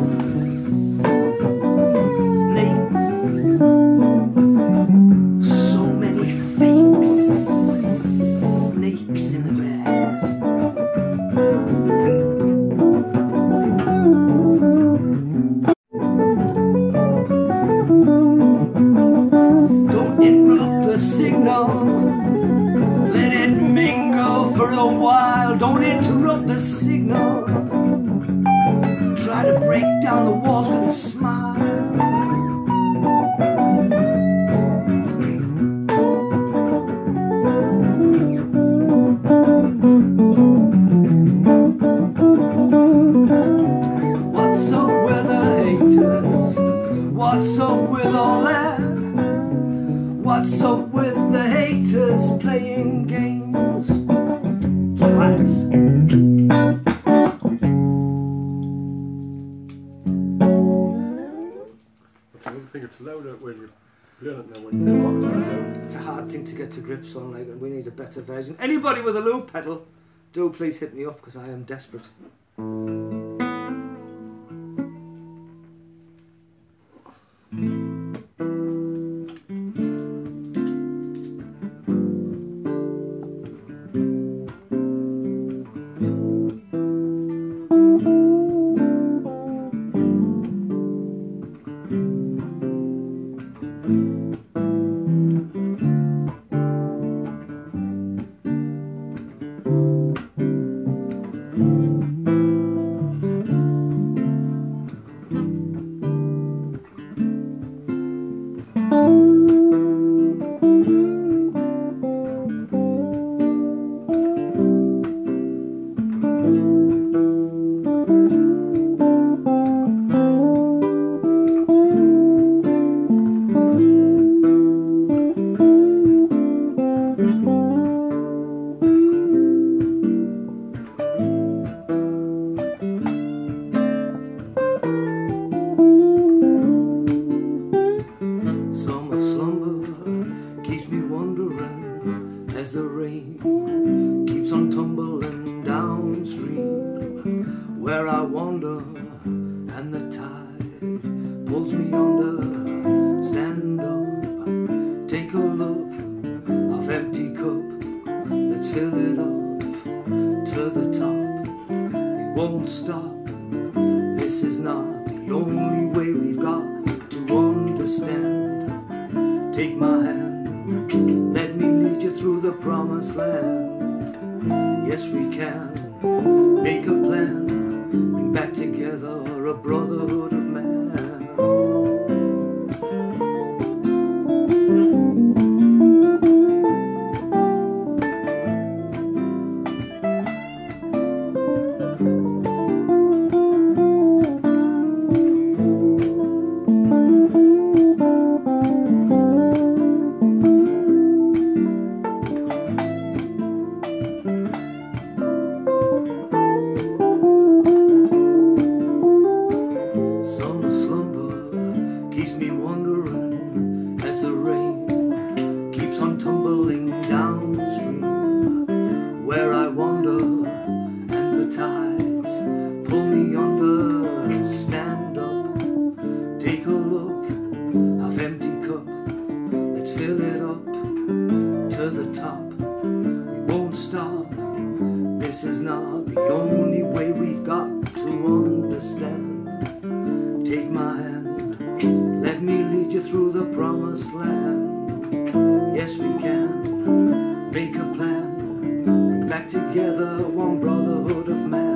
Let it mingle for a while. Don't interrupt the signal. Try to break down the walls with a smile. What's up with the haters? What's up with all that? What's up with the haters playing games? Twats. I think it's louder when you're playing it now. When it's a hard thing to get to grips on, like, and we need a better version. Anybody with a loop pedal, do please hit me up because I am desperate. As the rain keeps on tumbling downstream, where I wander and the tide pulls me under. Stand up, take a look, half empty cup, let's fill it up to the top. We won't stop, this is not the only way we've got to understand. Take my hand, let me lead you through the promised land. Yes, we can make a plan, bring back together a brotherhood of man. promised land. Yes, we can make a plan, bring back together one brotherhood of man.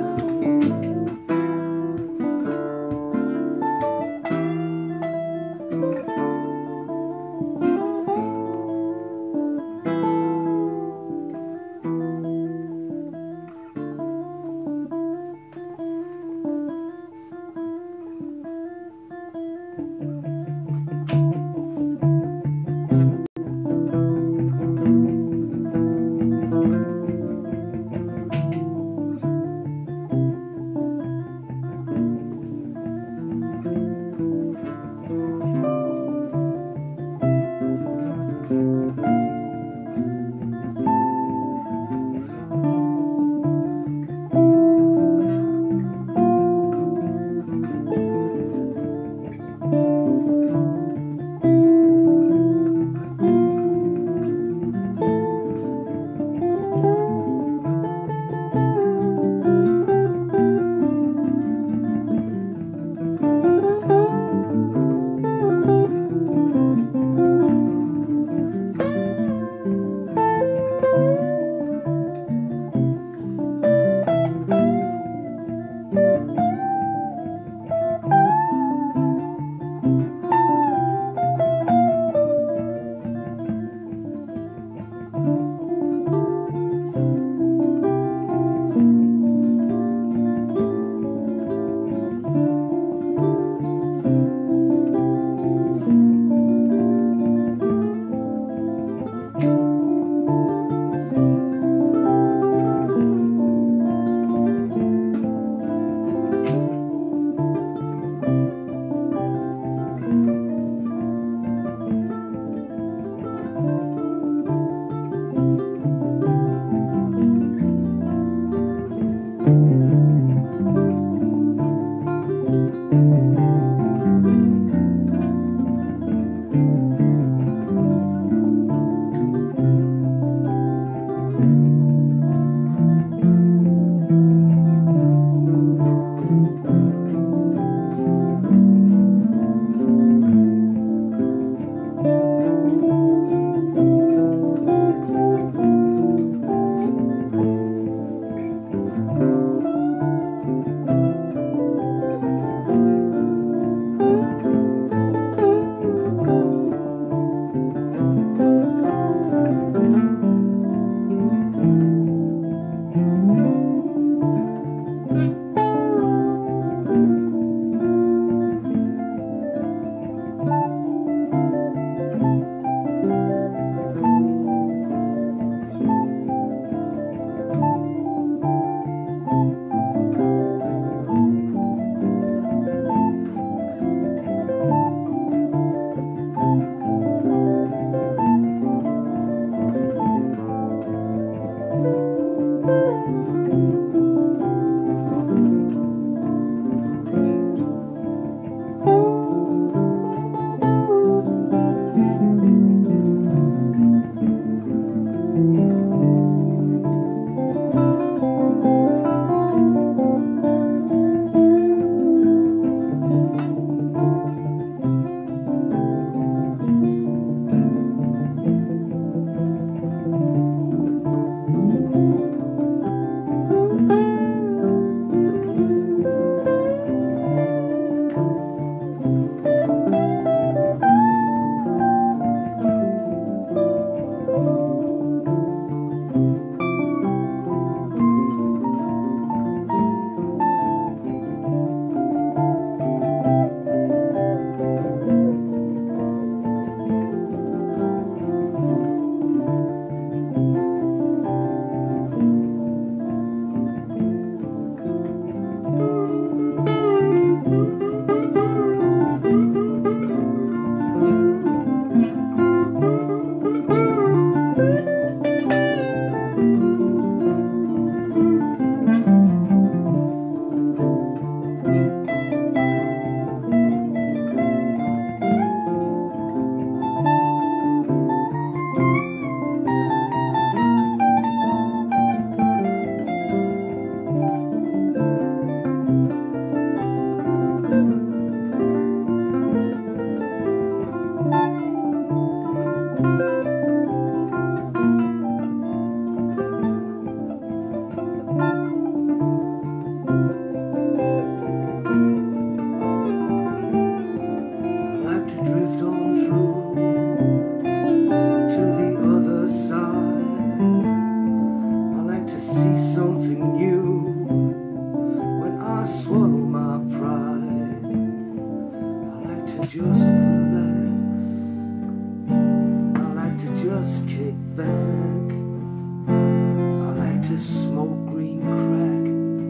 just relax. I like to just kick back. I like to smoke green crack.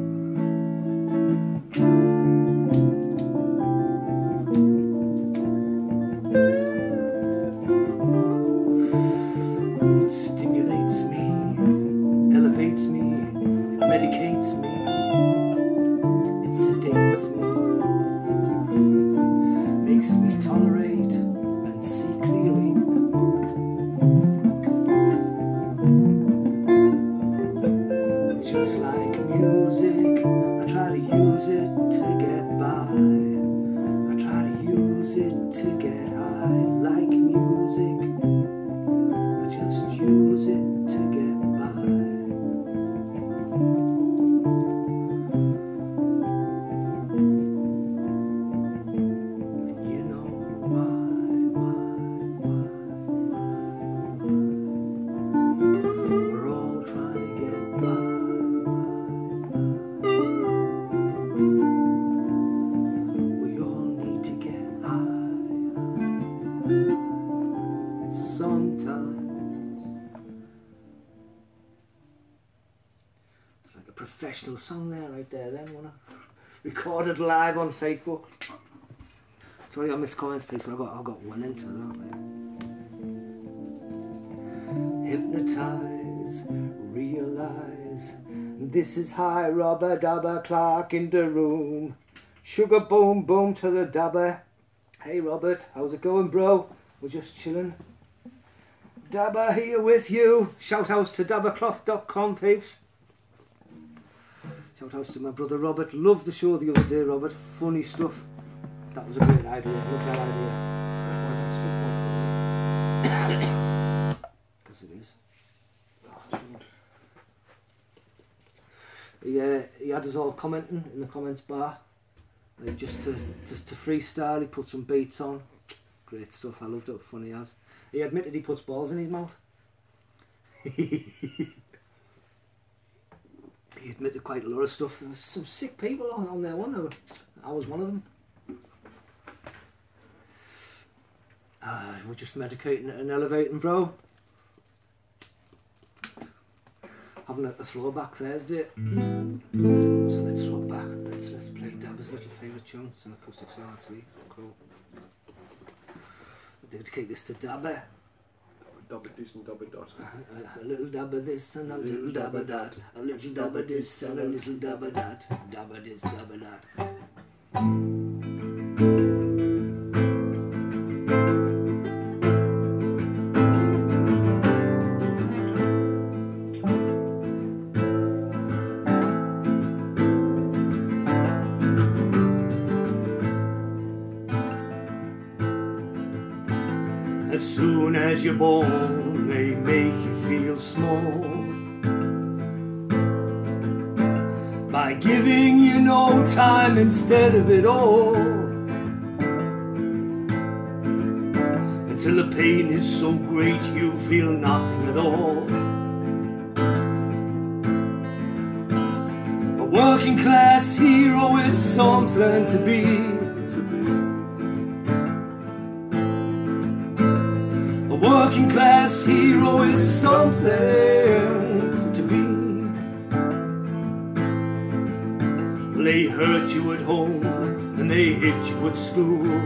It stimulates me, elevates me, it medicates me, it sedates me, makes me tolerate and see clearly. Just like music, I try to use it to get by. I try to use it to get high. Like music, I just use it to get by. And you know why? We're all trying to get by. We all need to get high. Sometimes it's like a professional song there, right there. Then wanna recorded live on Facebook. Sorry, I missed comments, people. I got well into that. Hypnotize, realize. This is high rubber dubber Clark in the room. Sugar boom boom to the dubber. Hey Robert, how's it going, bro? We're just chilling. Dabber here with you. Shout outs to dabbercloth.com, peeps. Shout outs to my brother Robert. Loved the show the other day, Robert. Funny stuff. That was a great idea. Love that idea. Because it is. He had us all commenting in the comments bar. Just to freestyle, he put some beats on. Great stuff. I loved how funny he has. He admitted he puts balls in his mouth. He admitted quite a lot of stuff. There was some sick people on there, weren't there? I was one of them. We're just medicating and elevating, bro. Having a throwback Thursday. So let's throw back. Let's play Dabber's little favourite tune. It's an acoustic song, actually. Cool. I'll dedicate this to Dabber. Dabber this and dabber that. A little dabber this and a little dabber that. A little dabber this and a little dabber that. Dabber this, dabber that. As soon as you're born, they make you feel small by giving you no time instead of it all, until the pain is so great you feel nothing at all. A working class hero is something to be. A working class hero is something to be. They hurt you at home and they hit you at school.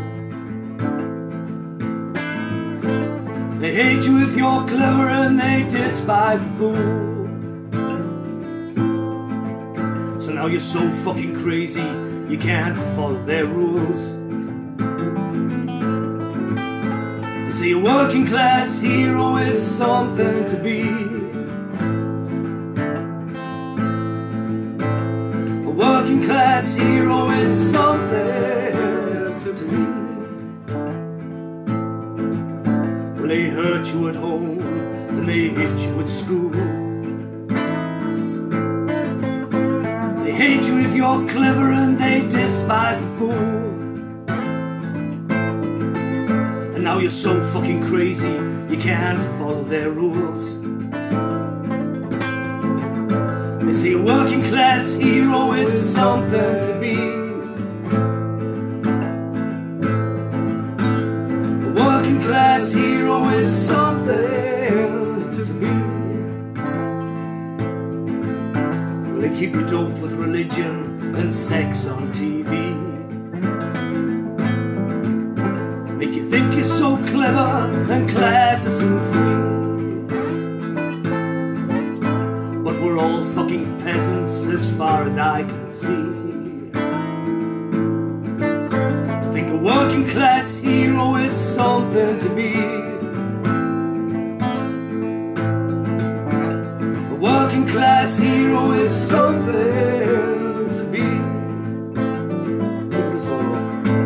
They hate you if you're clever and they despise the fool. So now you're so fucking crazy you can't follow their rules. See, a working class hero is something to be. A working class hero is something to be. Well, they hurt you at home and they hit you at school. They hate you if you're clever and they despise the fool. Now you're so fucking crazy you can't follow their rules. They say a working class hero is something to be. keep you doped with religion and sex on TV. Make you think you're so clever and classist and free. But we're all fucking peasants as far as I can see. I think a working class hero is something to be. A working class hero is something to be. What's this all about?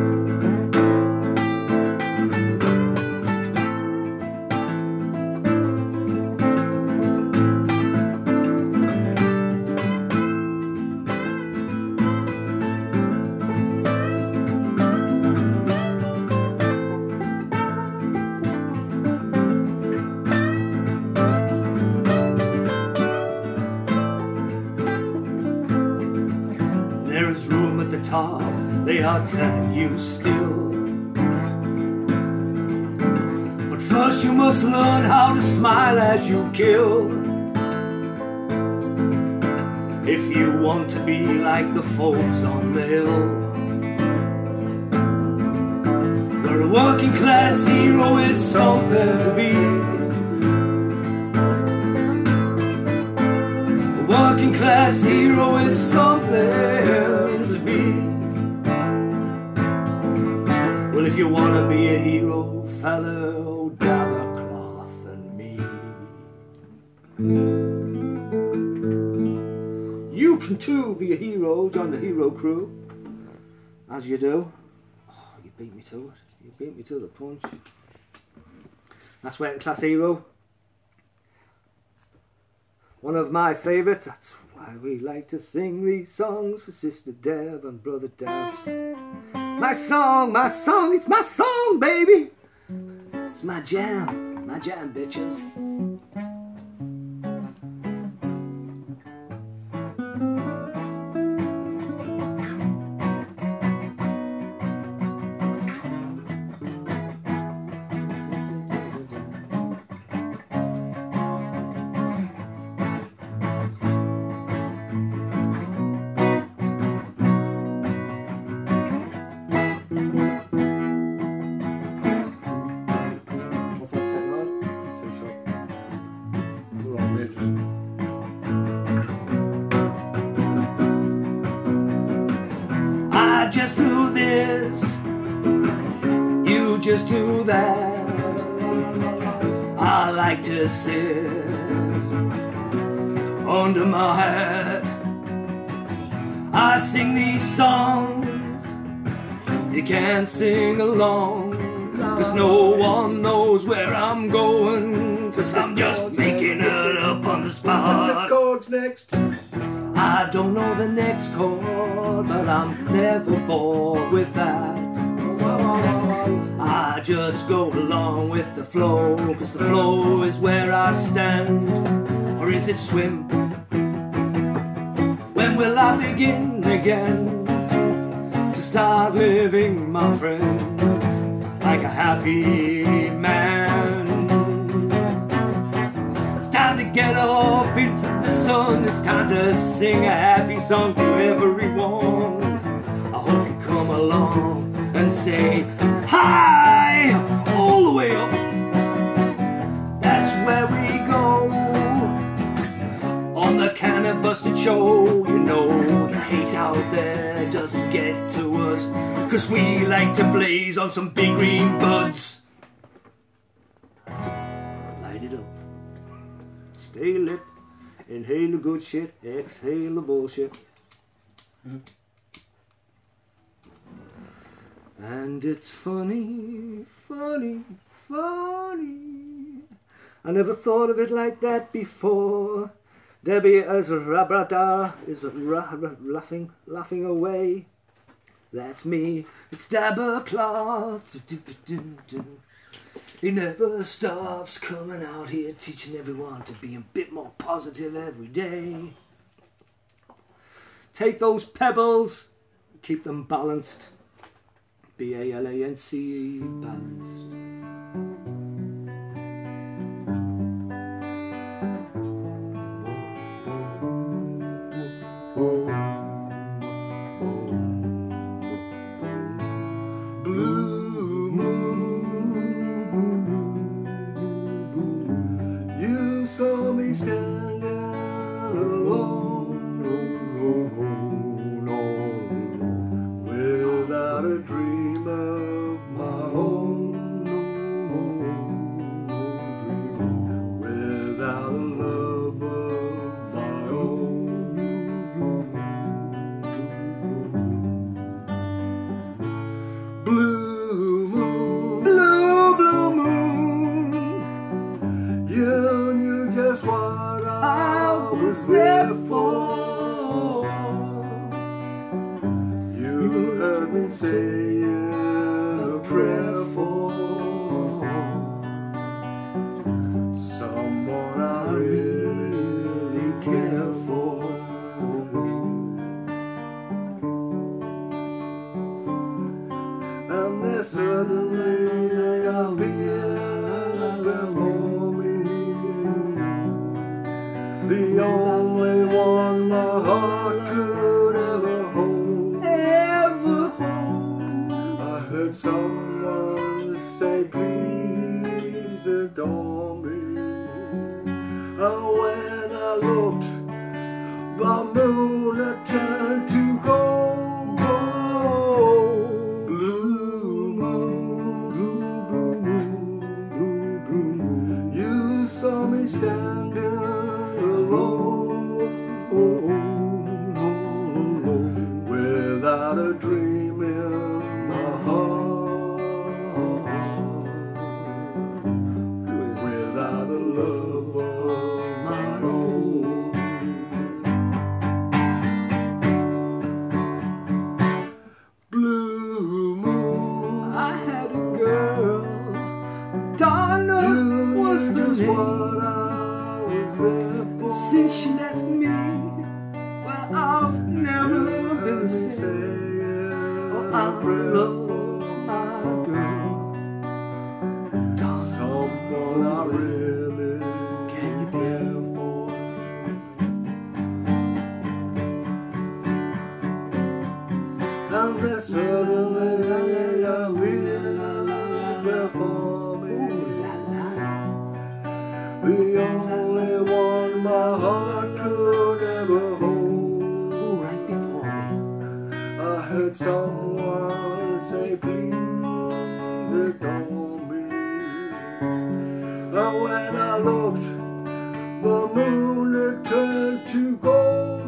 There is room at the top, they are telling you still. But first you must learn how to smile as you kill. If you want to be like the folks on the hill, where a working class hero is something to be. A working class hero is something to be. Well, if you want to be a hero, fellow, dab a cloth and me. You can too be a hero, join the hero crew, as you do. Oh, you beat me to it. You beat me to the punch. That's Working Class Hero. One of my favourites. That's why we like to sing these songs for Sister Deb and Brother Dabs. My song, it's my song, baby. It's my jam, bitches. What's that second line? C sharp. We're on majors. I just do this, you just do that. I like to sit under my hat. I sing these songs, you can't sing along, 'cause no one knows where I'm going, 'cause I'm just making it up on the The spot. chords next. I don't know the next chord, but I'm never bored with that. I just go along with the flow, 'cause the flow is where I stand. Or is it swim? When will I begin again to start living, my friends, like a happy man? It's time to get up into the sun. It's time to sing a happy song to everyone. I hope you come along and say hi all the way up. That's where we go on the Cannon Busted Show. You know the hate out there doesn't get to us, 'cause we like to blaze on some big green buds. Light it up, stay lit, inhale the good shit, exhale the bullshit. And it's funny, funny, funny. I never thought of it like that before. Debbie as a rabrada is laughing away. That's me. It's Dabber Cloth. He never stops coming out here teaching everyone to be a bit more positive every day. Take those pebbles, keep them balanced. B-A-L-A-N-C-E, balanced. dream of my own, without a love of my own. Blue moon, blue moon, you knew just what I was there for. You heard me say a prayer for someone I really care for. And then suddenly I'll be before me, the only one my heart could ever hold. I heard someone say, please adore me. And when I looked, the moon had turned to gold. Blue moon, you saw me standing alone, without a dream in my heart, without a love of my own. Blue moon, I had a girl, Donna was her just what name. I was there for. Since she left me, well, I've never been the same. Oh, I love my girl, Donna. Someone I really Can you care for. And then suddenly I realized before me, the only one my heart could ever hold. right before me. I heard someone say, please adore me. And when I looked, the moon had turned to gold.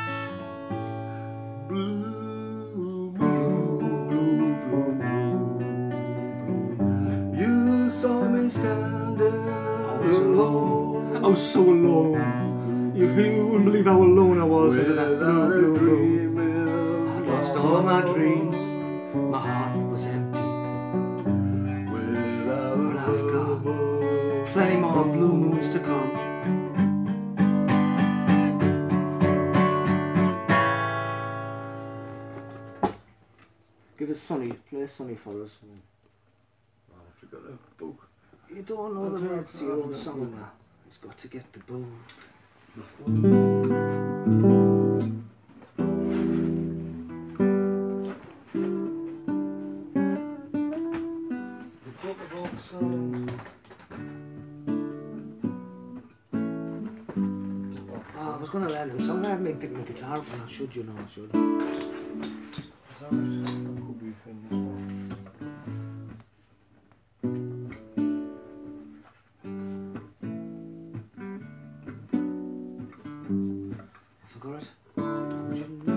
Blue moon, blue moon, you saw me standing alone. I was so alone. You wouldn't believe how alone I was under that Without a blue, blue moon. dream in I'd lost all of my dreams. My heart was empty. without But I've got love. plenty more blue moons to come. Give us Sonny, play Sonny for us. I forgot a book. You don't know the words to your own song now. He's got to get the book. The book of all songs. I was going to learn him song. I had me pick my guitar up and I should, you know, I should. Is that it? That could be in this one. I forgot it. Don't you know?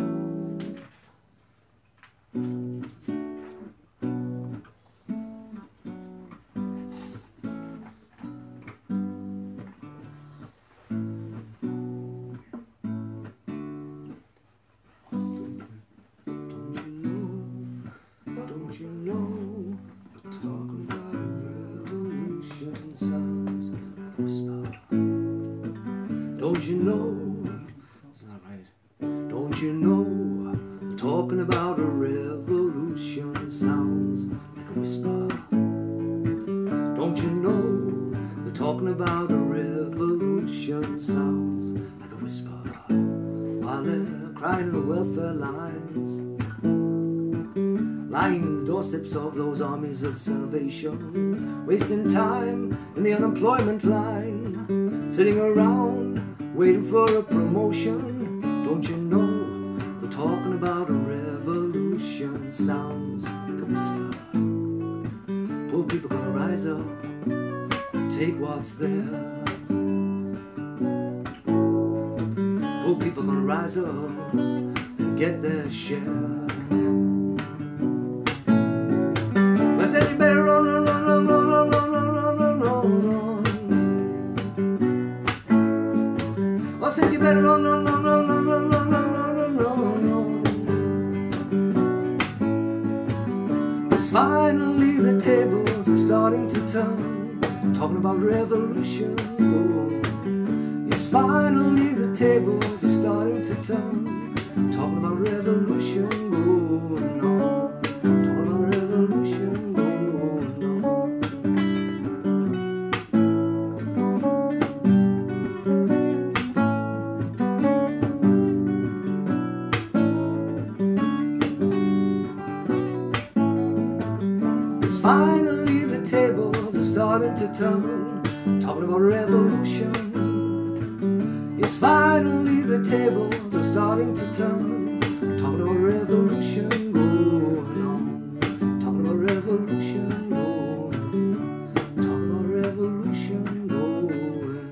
Don't you know? We're talking about a revolution sounds like a whisper. Don't you know? Isn't that right? Don't you know? We're talking about a revolution sounds like a whisper. Don't you know? They're talking about a revolution sounds like a whisper. While they're crying in the welfare lines, lying in the doorsteps of those armies of salvation, wasting time in the unemployment line, sitting around waiting for a promotion. Don't you know they're talking about a revolution sounds like a whisper. people gonna rise up and take what's there. Poor people gonna rise up and get their share. I said you better run, run, run, run, run, run, run, run, run, run, run. I said you better run, run, run, run, run, run, run, run, run, run, run. 'Cause finally the tables are starting to turn, talking about revolution. Oh, yes, finally the tables are starting to turn, talking about revolution. Oh, no, talking about revolution. Finally the tables are starting to turn, talking about revolution. Yes, finally the tables are starting to turn, talking about revolution going on, talking about revolution going on, talking about revolution going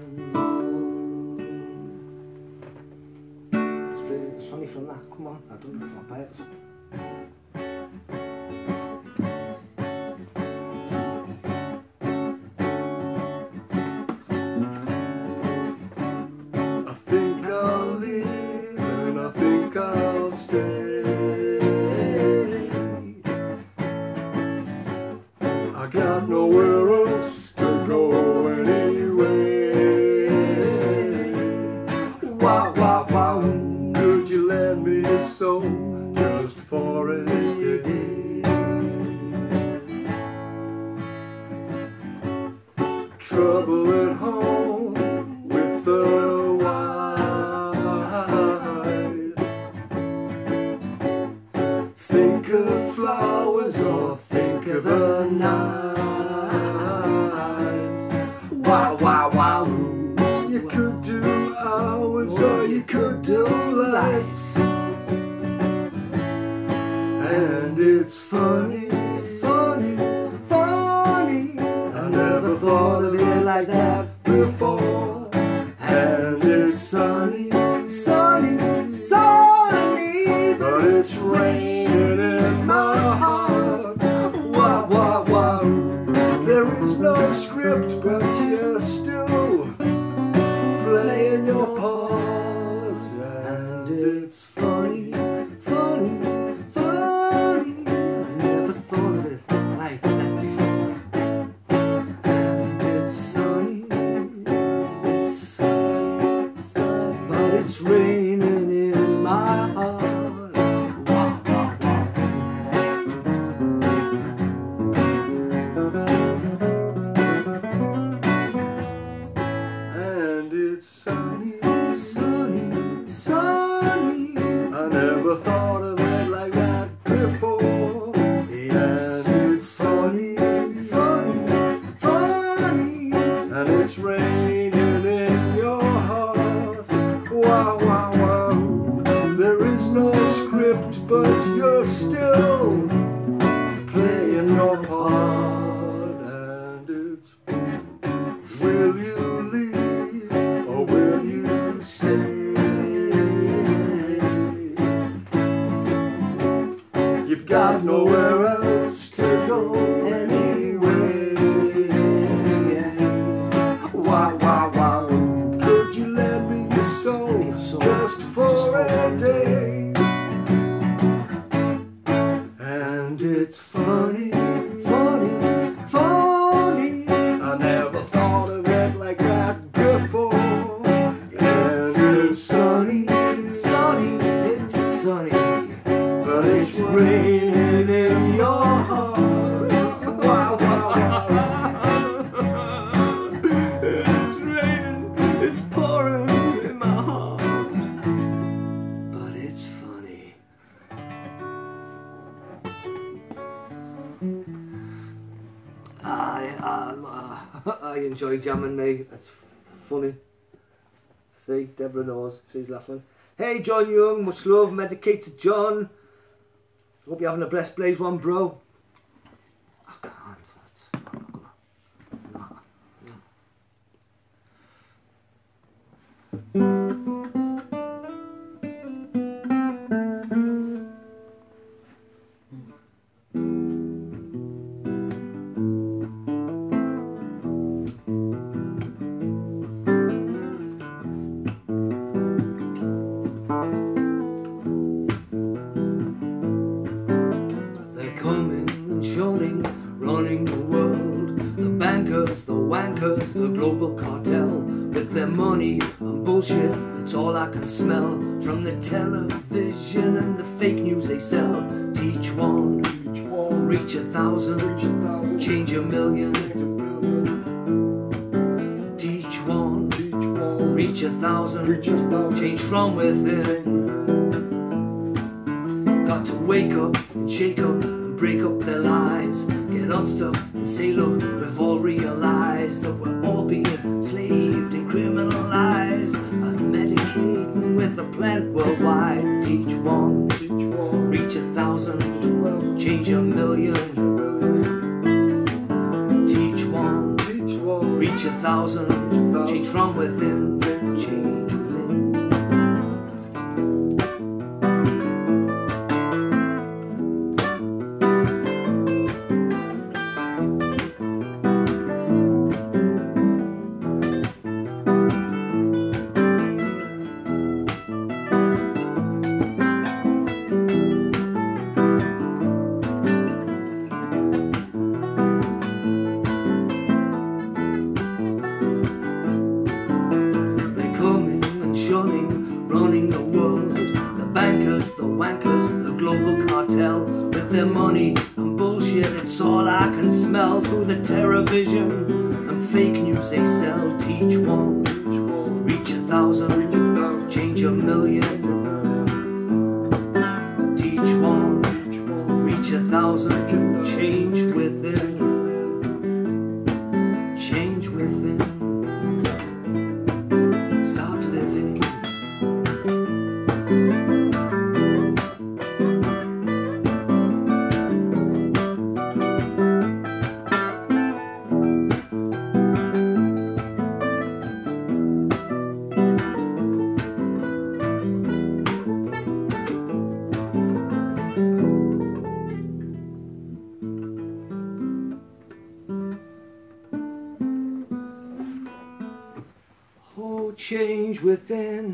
on. It's funny from that, come on, I don't know if I'll buy it. I'll stay. I got nowhere else to go anyway. Wow, wow, wow. Could you lend me your soul just for a day? Trouble at home with the think of flowers or think of a night. Wow, wow, wow. You could do hours or you could do life. And it's funny, funny, funny, I never thought of it like that before. And it's sunny, sunny, sunny, but it's raining in my heart. Wow, wow, wow. There is no script, but you're still playing your part. And it's funny, funny, funny, I never thought of it like that before. And it's sunny, but it's raining in my heart. Sunny, sunny, sunny, I never thought of it like that before. Yes, and it's funny, funny, funny, and it's raining in your heart. Wow, wow, wow. There is no script, but you're still playing your part. And it's, will you leave? Will you stay? You've got nowhere else to go anyway. Wow, wow, wow. Could you lend me your soul just for a day? And it's funny, funny, funny, I never thought of it like that before. Sunny, sunny, it's sunny, but it's raining in your heart. Wow, wow, wow. It's raining, it's pouring in my heart, but it's funny. I enjoy jamming, mate. It's funny. See, Deborah knows, she's laughing. Hey John Young, much love, Medicated John. Hope you're having a blessed Blaze One, bro. I can't. Running the world, the bankers, the wankers, the global cartel, with their money and bullshit, it's all I can smell. From the television and the fake news they sell. Teach one, reach 1,000, change 1,000,000. Teach one, reach 1,000, change from within. Got to wake up and shake up, break up their lies, get unstuck and say, look, we've all realized that we're all being enslaved and criminalized, and medicating with a plan worldwide. Teach one, reach 1,000, change 1,000,000. Teach one, reach 1,000, change from within, change within. Running the world, the bankers, the wankers, the global cartel, with their money and bullshit, it's all I can smell. Through the television and fake news they sell. Teach one, reach 1,000, change 1,000,000. Teach one, reach 1,000, change within, change within. Change within.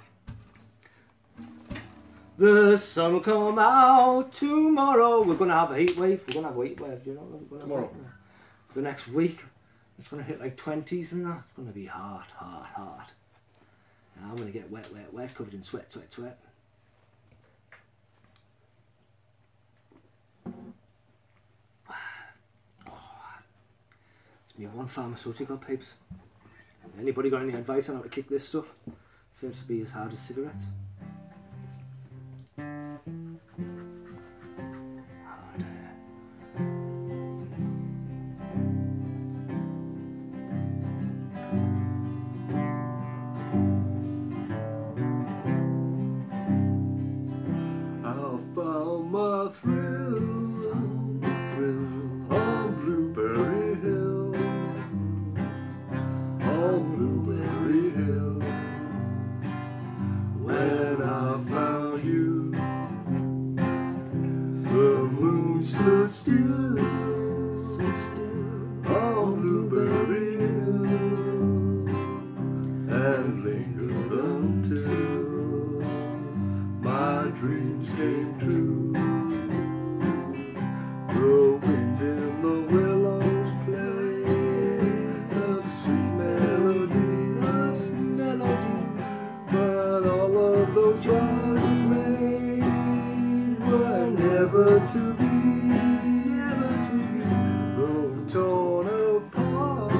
The sun will come out tomorrow. We're gonna have a heat wave. We're gonna have a heat wave. Do you know what we're gonna tomorrow? For the next week, it's gonna hit like 20s and that. It's gonna be hot, hot, hot. Now I'm gonna get wet, wet, wet, covered in sweat, sweat, sweat. It's me one pharmaceutical, peeps. Anybody got any advice on how to kick this stuff? Seems to be as hard as cigarettes. Hard air. I found my thrill, on Blueberry Hill. On Blueberry Hill, when I found you, the moon stood still, on Blueberry Hill, and lingered until my dreams came true. The wind in the willows played a sweet melody, but all of those choices made were never to be, both torn apart.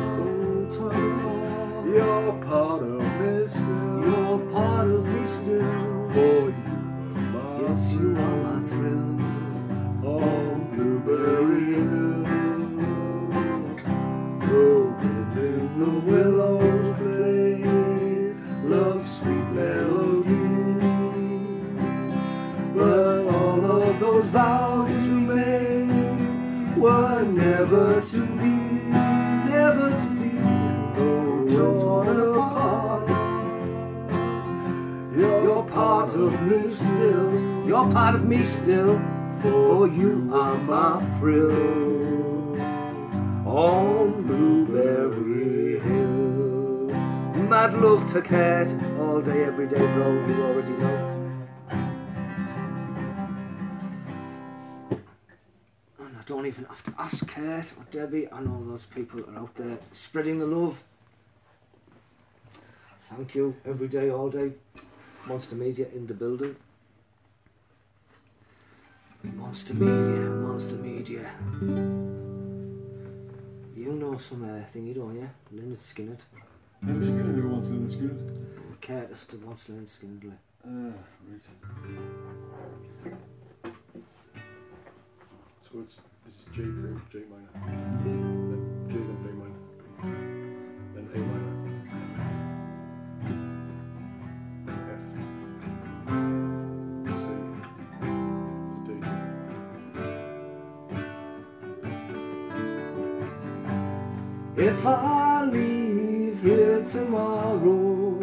You're part of me still, You're part of me still. for you are my Yes, you are my thrill. on Blueberry Hill. The wind in the willows play love's sweet melody, but all of those vows we made were never to be, torn apart. You're part of me still. You're part of me still. For you are my thrill. On Blueberry Hill. Mad love to Kate. All day, every day, bro. You already know. And I don't even have to ask Kate or Debbie. I know those people are out there spreading the love. Thank you, every day, all day. Monster Media in the building. Monster Media, Monster Media. You know some thingy, don't you? Lynyrd Skynyrd. Lynyrd Skynyrd, who wants Lynyrd Skynyrd? Curtis that wants Lynyrd Skynyrd. Like. Right. So this is J minor, then J, then B minor, then A minor. If I leave here tomorrow,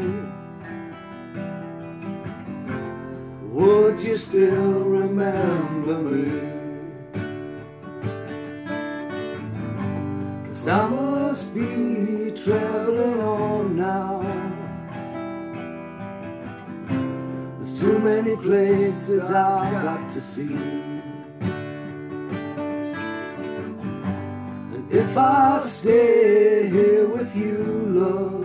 would you still remember me? 'Cause I must be traveling on now. There's too many places I've got to see. If I stay here with you, love,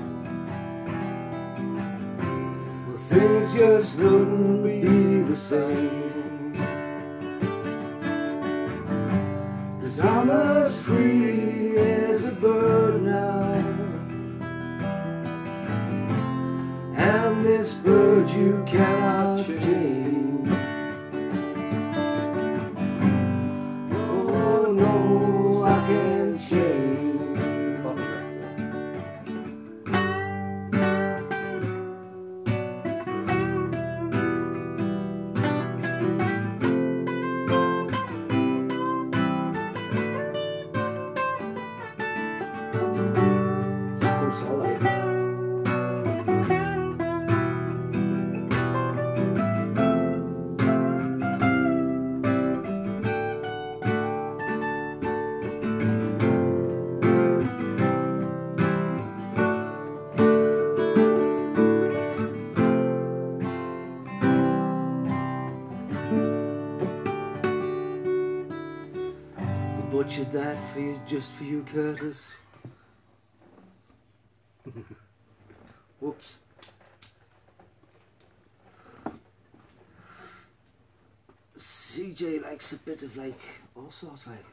well, things just wouldn't be the same. 'Cause I'm as free as a bird now, and this bird you cannot change. Oh no, I can't change. Butchered that for you, just for you, Curtis. Whoops. CJ likes a bit of like all sorts like.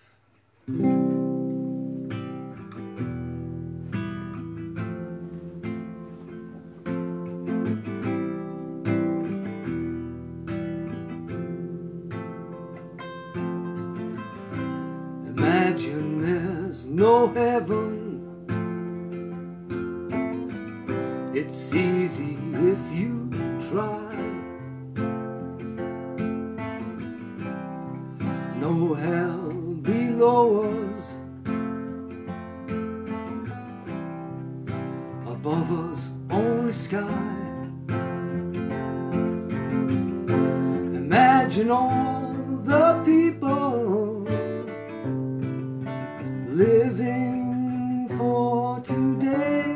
Imagine there's no heaven. It's easy if you try. No hell below us, above us only sky. Imagine all the people living for today.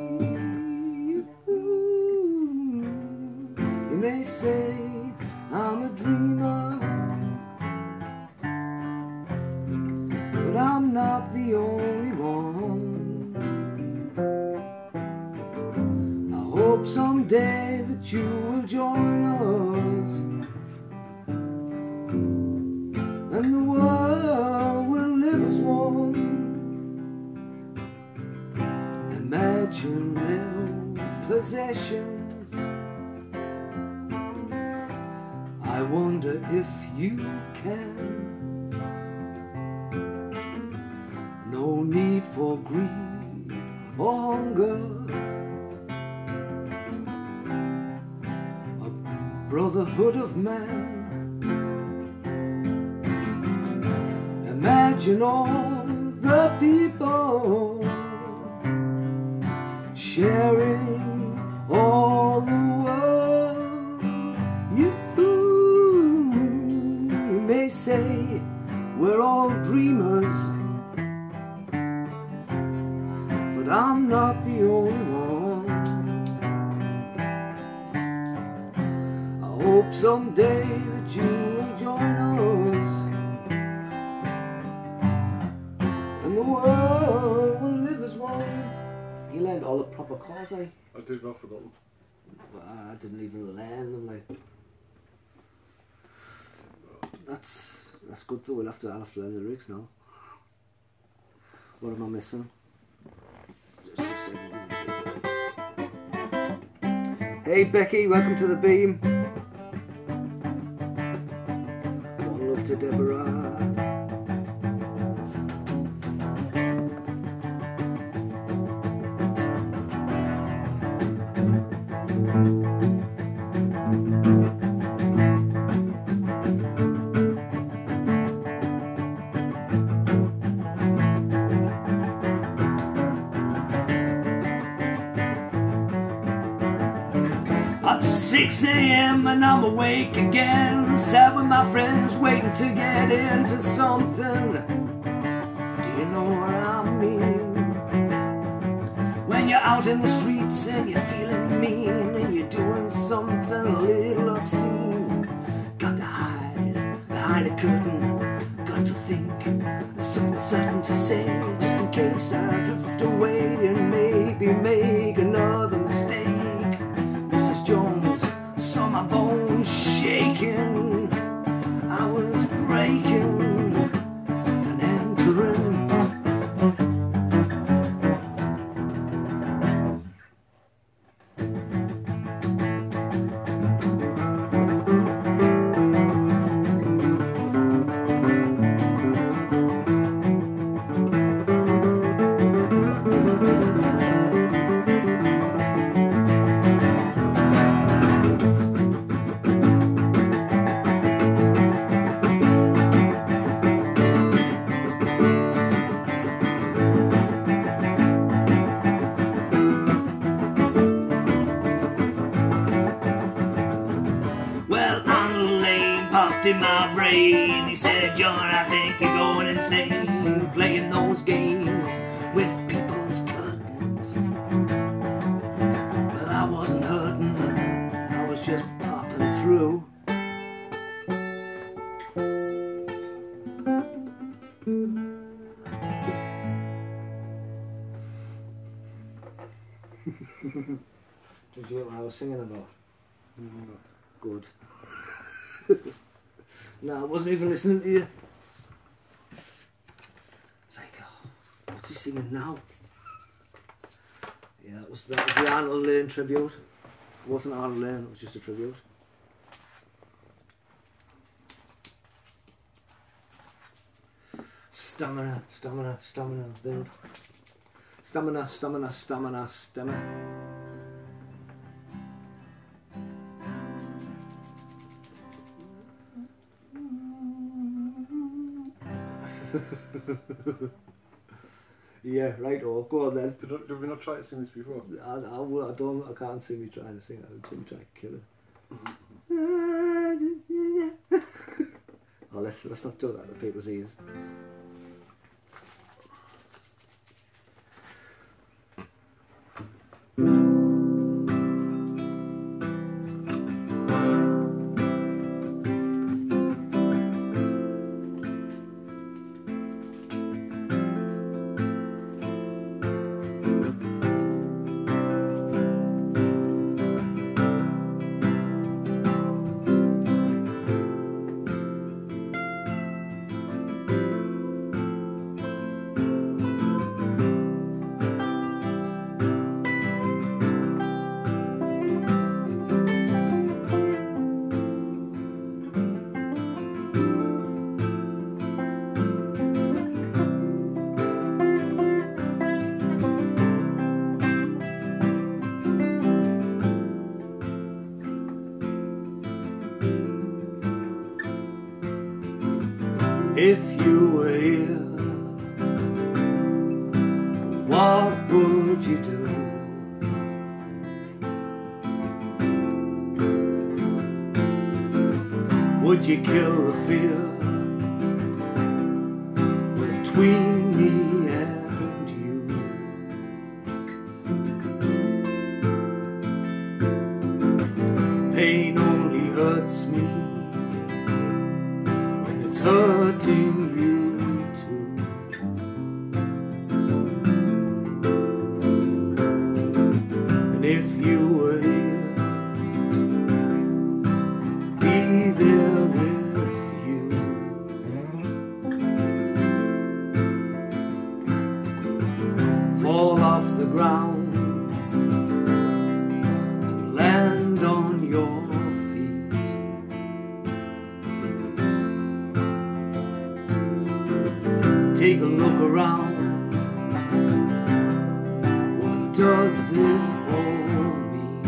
You may say I'm a dreamer, but I'm not the only one. I hope someday that you will join us, and the world will live as one. Imagine no possessions. I wonder if you can. No need for greed or hunger. A brotherhood of man. Imagine all the people sharing all the world. we're all dreamers, but I'm not the only one. I hope someday that you will join us, and the world will live as one. You learned all the proper chords, eh? I did, not forgotten. I didn't even learn them, like. That's good though. I'll have to learn the lyrics now. What am I missing? Hey Becky, welcome to the beam. One love to Deborah. Up to 6 a.m. and I'm awake again, sat with my friends waiting to get into something. Do you know what I mean? When you're out in the streets and you're feeling mean and you're doing something a little obscene, got to hide behind a curtain, got to think of something certain to say, just in case I drift away and maybe make another mistake. Jones saw my bones shaking, I was breaking and entering. In my brain, he said, John, I think you're going insane, playing those games with people's curtains. Well, I wasn't hurting, I was just popping through. Did you hear what I was singing about? Good. No, I wasn't even listening to you. It's like, oh, what's he singing now? Yeah, that was the Arnold Lane tribute. It wasn't Arnold Lane, it was just a tribute. Stamina, stamina, stamina, build. Stamina, stamina, stamina, stamina. Yeah, right, oh, go on then. Did we not try to sing this before? I can't see me trying to sing it, I would see me trying to kill it. Oh, let's not do that to people's ears. If you were here, what would you do? Would you kill the fear? between me and you. Pain only hurts me when it's hurting you too. And if you were here, be there with you. Fall off the ground and land on your feet. Take a look around. What does it all mean?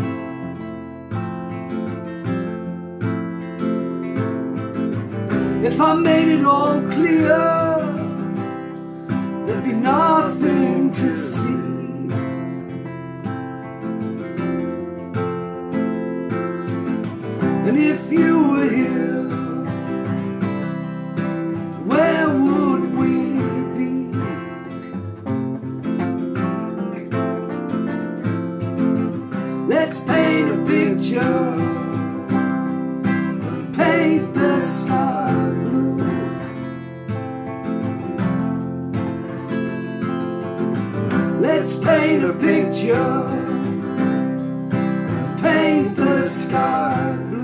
If I made it all clear, there'd be nothing to see. And if you were here, where would we be? Let's paint a picture and paint the sky blue. Let's paint a picture and paint the sky blue.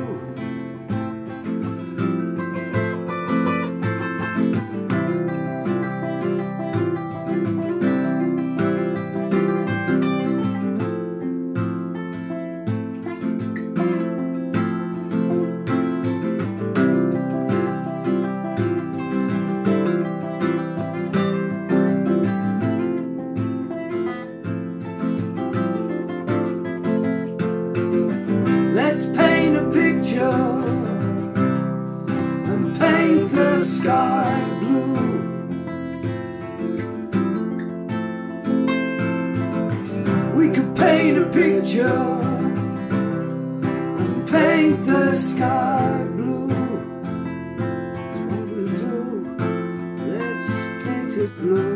Let's paint a picture and paint the sky blue. We could paint a picture and paint the sky blue. That's what we'll do. Let's paint it blue.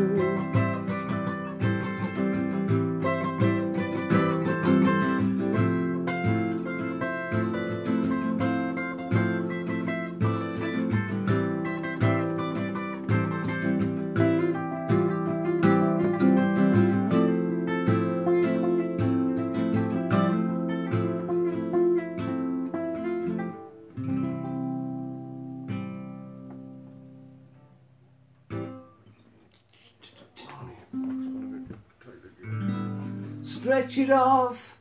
Stretch it off,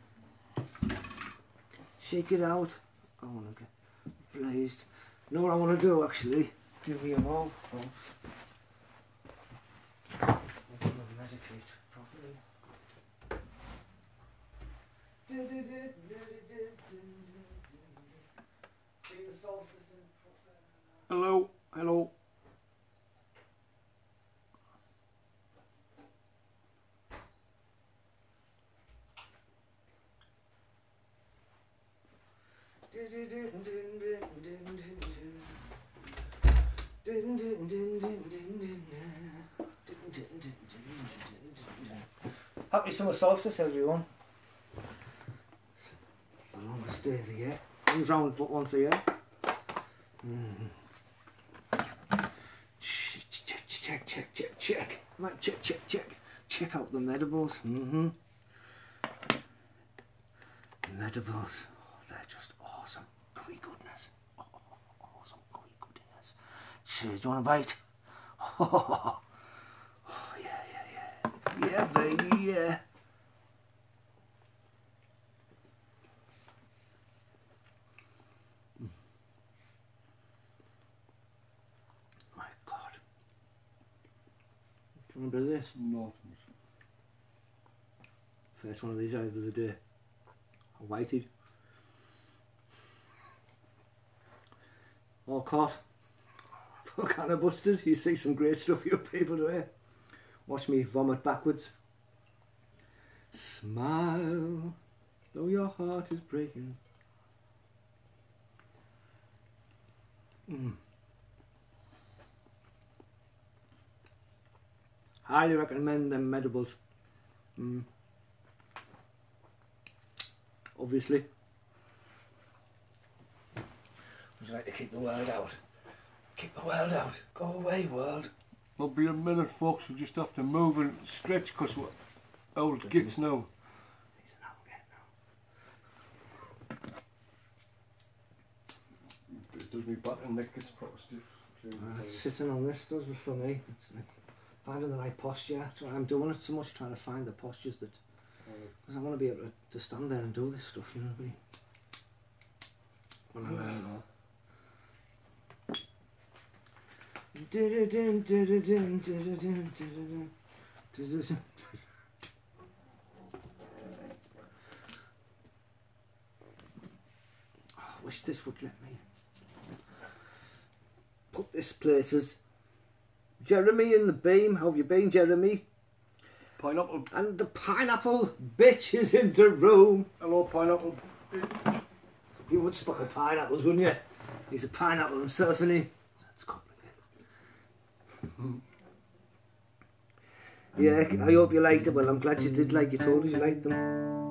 shake it out. I want to get blazed. You know what I want to do actually? Give me a roll. I'm going to medicate properly. Hello, hello. Happy summer solstice, everyone. The longest day of the year. Comes round but once a year. Check. Right, check. Check out the medibles. Medibles. Oh, they're just awesome. Gooey goodness. Oh, awesome gooey goodness. Cheers, do you want a bite? Oh, yeah. Yeah, baby, yeah. My God. Do you remember this? No. First one of these out of the day. I waited. All caught. Kind of busted. You see some great stuff, you people today. Watch me vomit backwards. Smile, though your heart is breaking. Highly recommend them edibles. Obviously. Would you like to kick the world out? Kick the world out. Go away, world. There'll be a minute, folks. We just have to move and stretch because we're old gits now. He's an old get now. It does me back and neck gets proper stiff. Sitting on this does it for me. It's like finding the right posture. That's why I'm doing it so much, trying to find the postures that. Because I want to be able to stand there and do this stuff, you know what I mean? When I learn that. I wish this would let me put this places. Jeremy in the beam, how have you been, Jeremy? Pineapple. And the pineapple bitch is in the room. Hello, pineapple. You would spot the pineapples, wouldn't you? He's a pineapple himself, isn't he? That's complicated. Yeah, I hope you liked it. Well, I'm glad you did, like you told us you liked them.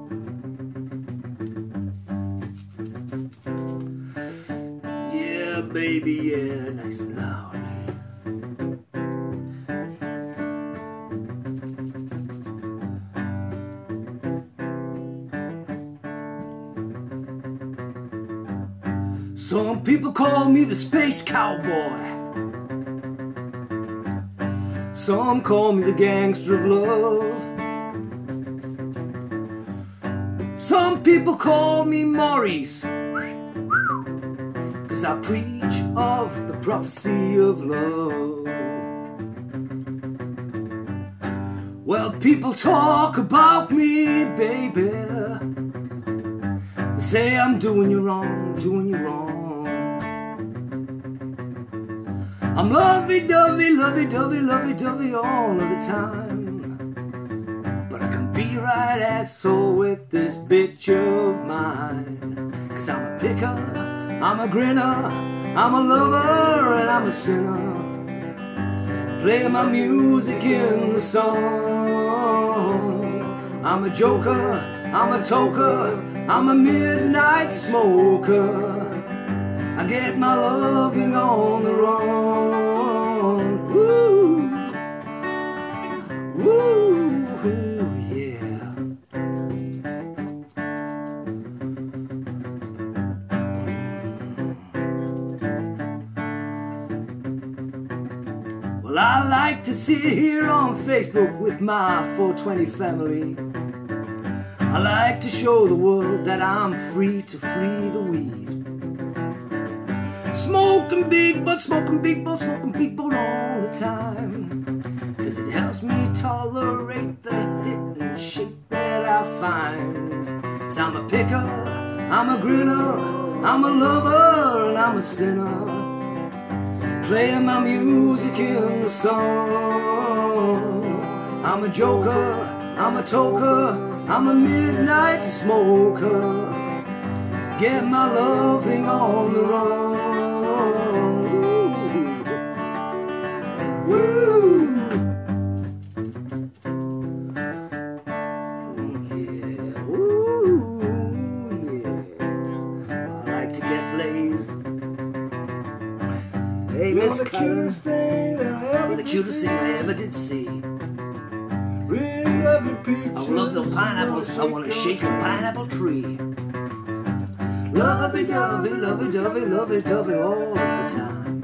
Yeah, baby, yeah, nice and loud. Some people call me the space cowboy. Some call me the gangster of love. Some people call me Maurice, 'cause I preach of the prophecy of love. Well, people talk about me, baby. They say I'm doing you wrong, doing you wrong. I'm lovey-dovey, lovey-dovey, lovey-dovey all of the time. But I can be right asshole with this bitch of mine. 'Cause I'm a picker, I'm a grinner, I'm a lover and I'm a sinner. Play my music in the song. I'm a joker, I'm a toker, I'm a midnight smoker. I get my loving on the run. Woo, woo, yeah. Well, I like to sit here on Facebook with my 420 family. I like to show the world that I'm free to free the weed. Smoking big, but smoking big, but smoking people all the time. 'Cause it helps me tolerate the hit and shit that I find. 'Cause I'm a picker, I'm a grinner, I'm a lover and I'm a sinner. Playing my music in the song. I'm a joker, I'm a toker, I'm a midnight smoker. Get my loving on the run. Woo. Yeah. Woo. Yeah. I like to get blazed. Hey, Miss The cutest thing I ever the cutest thing I ever did see. Really love your peaches. I love the pineapples. I want to shake a pineapple tree. Lovey-dovey, lovey-dovey, lovey-dovey all the time.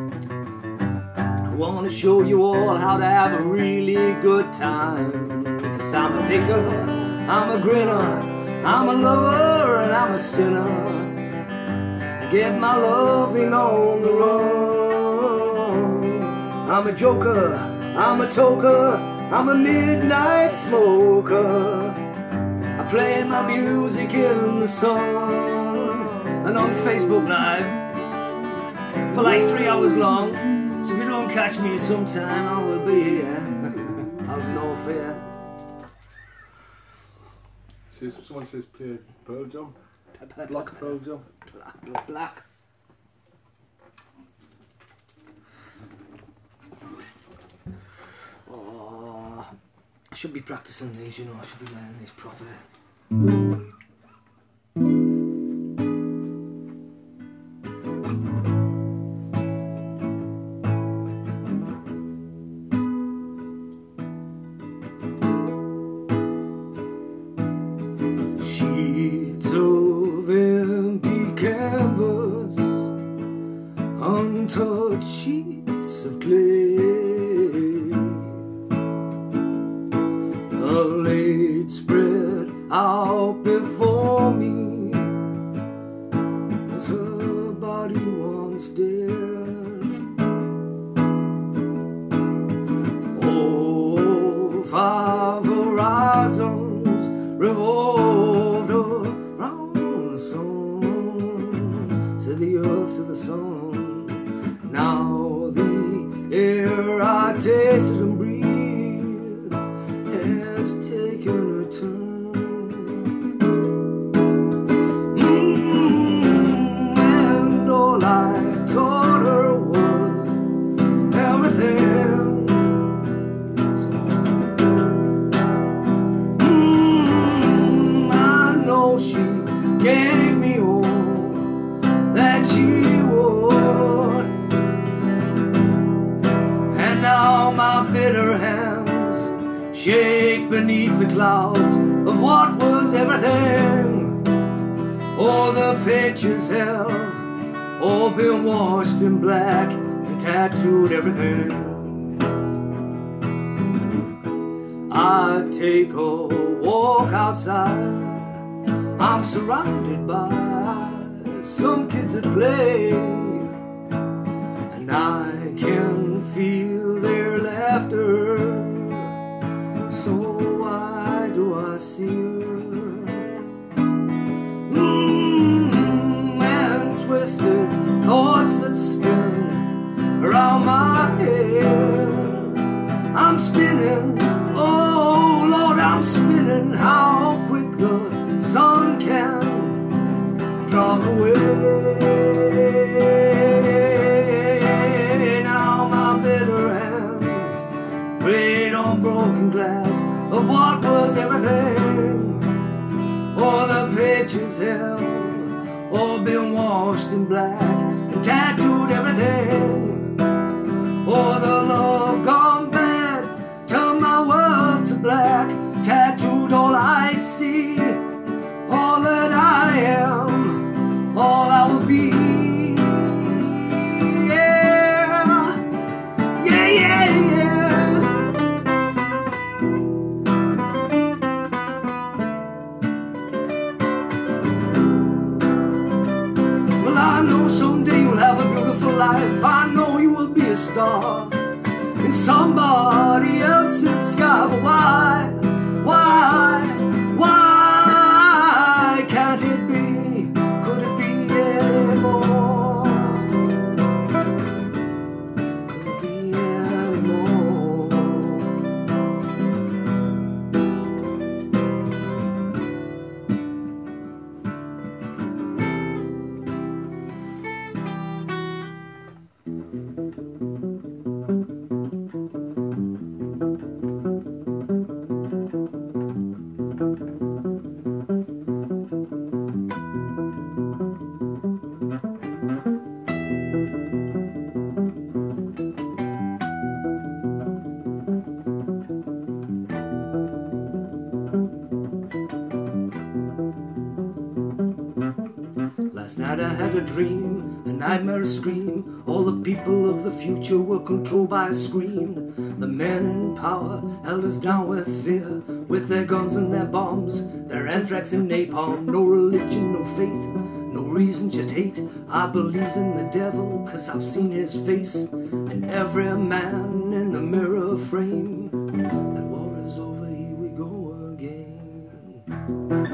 I want to show you all how to have a really good time. 'Cause I'm a picker, I'm a grinner, I'm a lover and I'm a sinner. I get my loving on the run. I'm a joker, I'm a toker, I'm a midnight smoker. I play my music in the sun. And on Facebook Live for like 3 hours long. So if you don't catch me sometime, I will be here. I've no fear. Someone says play Pearl Jam. Black Pearl Jam. Black. Oh. should be practicing these, you know, I should be learning these proper. Sheets of empty canvas, untouched sheets of clay, a late spread out before me as her body once dead. Oh, 5 horizons revolved around the sun, said the earth to the sun. Now the air I tasted and breathed has taken a turn. And all I taught her was everything. I know she gave me all that she would, and now my bitter hands shake beneath the clouds of what was everything. All the pictures have all been washed in black and tattooed everything. I take a walk outside, I'm surrounded by some kids at play, and I can feel their laughter. So why do I see her? And twisted thoughts that spin around my head. I'm spinning, oh Lord, I'm spinning. How quick the sun can drop away. Now my bitter hands prayed on broken glass of what was everything. All the pictures have all been washed in black and tattooed everything. All the love gone bad turned my world to black, tattooed all I see, all that I am, all I will be. Yeah, yeah, yeah, yeah. Well, I know someday you'll have a beautiful life. I know you will be a star in somebody else's sky. But why can't it be? Could it be anymore? Could it be anymore? Last night I had a dream, a nightmare scream. All the people of the future were controlled by a screen. The men in power held us down with fear, with their guns and their bombs, their anthrax and napalm. No religion, no faith, no reason, just hate. I believe in the devil, 'cause I've seen his face in every man in the mirror frame. That war is over, here we go again.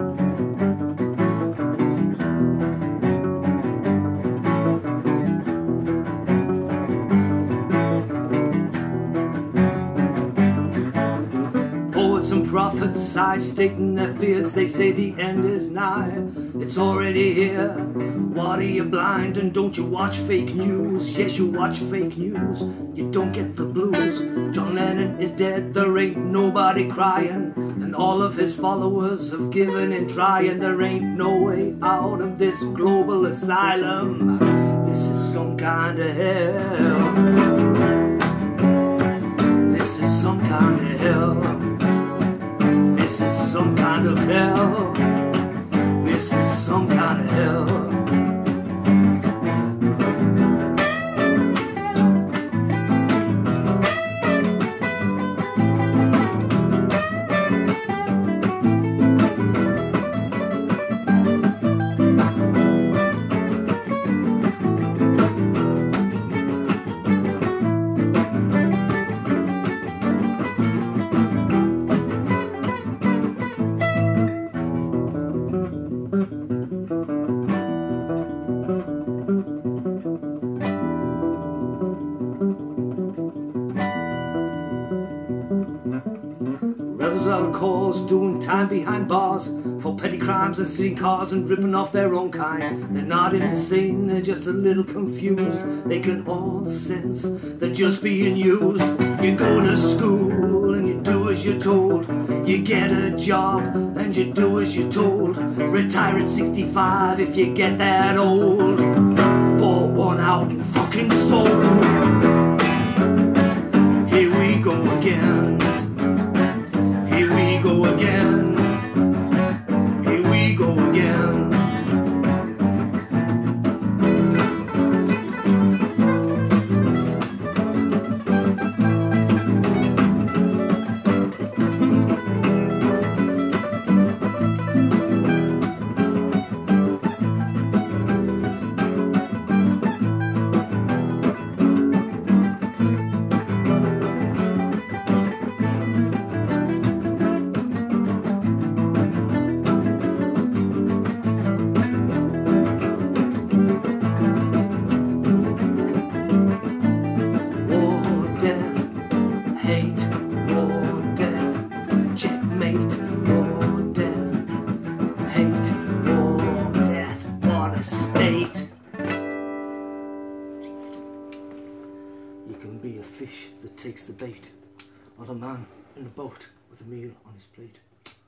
Prophets sigh, stating their fears. They say the end is nigh, it's already here. What are you, blind, and don't you watch fake news? Yes, you watch fake news, you don't get the blues. John Lennon is dead, there ain't nobody crying, and all of his followers have given in trying. There ain't no way out of this global asylum. This is some kind of hell. This is some kind of hell. This is some kind of hell. This is some kind of hell. Rebels on calls, doing time behind bars for petty crimes and stealing cars and ripping off their own kind. They're not insane, they're just a little confused. They can all sense they're just being used. You go to school and you do as you're told. You get a job and you do as you're told. Retire at 65 if you get that old. Bought one out and fucking sold. Here we go again. Here we go again. Here we go again. Be a fish that takes the bait, or the man in a boat with a meal on his plate.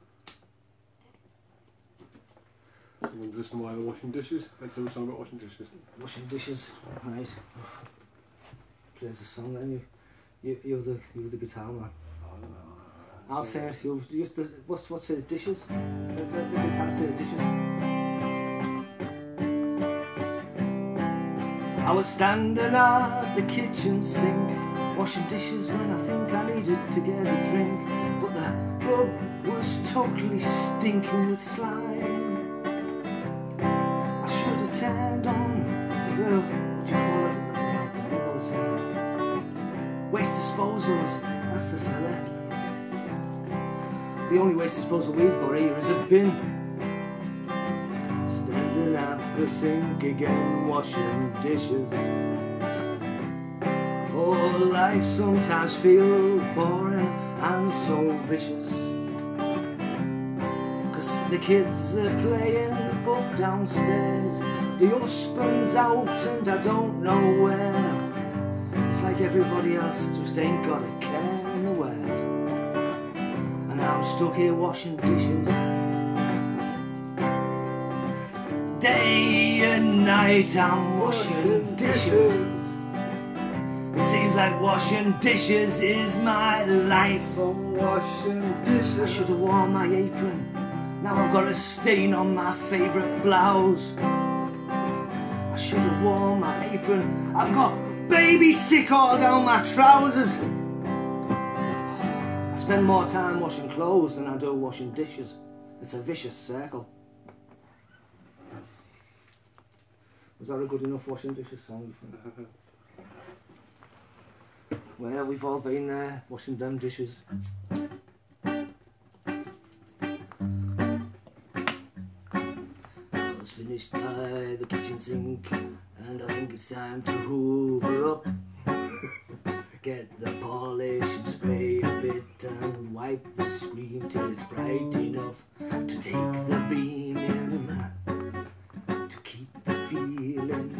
Is this while they're washing dishes? Let's do a song about washing dishes. Washing dishes, right? Plays the song then. You're the guitar man. I'll say it. You the, what's the dishes? The guitar say dishes. I was standing at the kitchen sink, washing dishes when I think I needed to get a drink. But the rub was totally stinking with slime. I should have turned on the, what do you call it? Waste disposals, that's the fella. The only waste disposal we've got here is a bin. Standing at the sink again, washing dishes. Oh, life sometimes feels boring and so vicious. 'Cause the kids are playing up downstairs, the husband's out and I don't know where. It's like everybody else just ain't got a care in the world, and I'm stuck here washing dishes. Day and night I'm washing dishes. It seems like washing dishes is my life. I'm washing dishes. I should have worn my apron. Now I've got a stain on my favourite blouse. I should have worn my apron. I've got baby sick all down my trousers. I spend more time washing clothes than I do washing dishes. It's a vicious circle. Was that a good enough washing dishes song? Well, we've all been there, washing them dishes. I was finished by the kitchen sink, and I think it's time to hoover up. Get the polish and spray a bit, and wipe the screen till it's bright enough to take the beam in, to keep the feeling.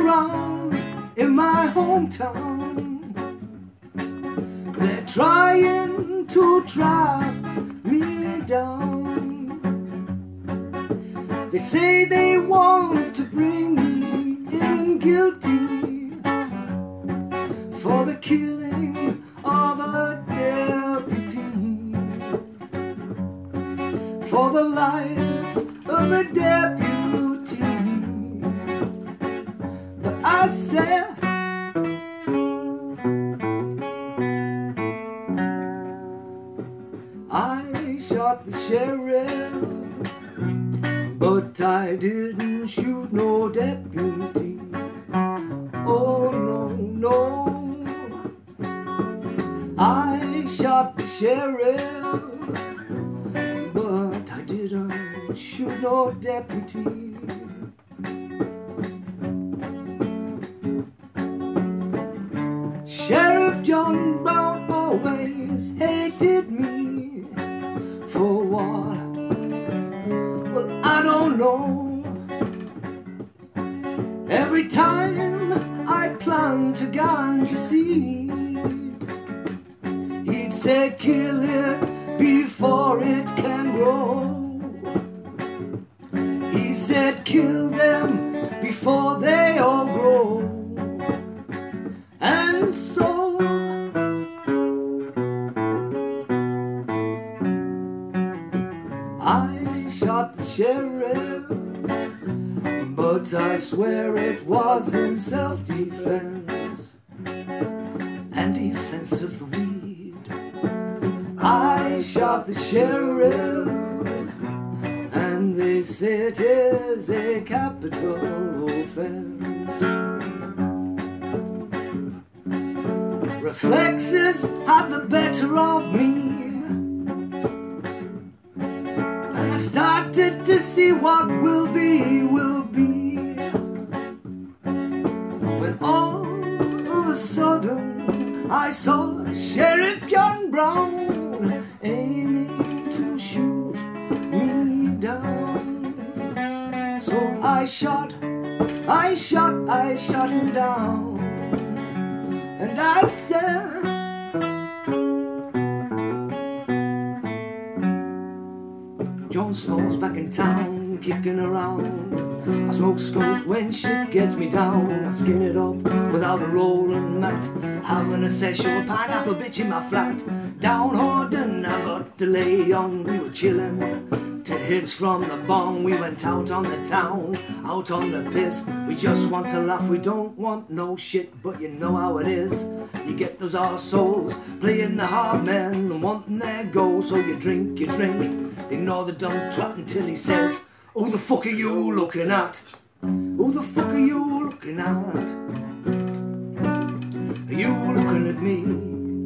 around in my hometown. They're trying to track me down. They say they want to bring me in guilty for the killing of a deputy, for the life of a deputy. But I said, I shot the sheriff, but I didn't shoot no deputy. Oh no, no, I shot the sheriff, but I didn't shoot no deputy. Sheriff John Brown always hated me. For what? Well, I don't know. Every time I plant a ganja seed, he'd say kill it before it can grow. He said kill them before they all grow. And so I shot the sheriff, but I swear it was in self-defense and defense of the weed. I shot the sheriff, and they say it is a capital offense. Reflexes had the better of me, and I started to see what will be, will be. When all of a sudden I saw Sheriff John Brown aiming to shoot me down. So I shot him down. And I said, John Snow's back in town, kicking around. I smoke skunk when shit gets me down. I skin it up without a rolling mat, having a session with pineapple bitch in my flat. Down Horden, I got to lay on. We were chillin' to hits from the bomb. We went out on the town, out on the piss. We just want to laugh, we don't want no shit. But you know how it is, you get those arseholes playing the hard men and wanting their goal. So you drink, ignore the dumb twat until he says, who the fuck are you looking at? Who the fuck are you looking at? Are you looking at me?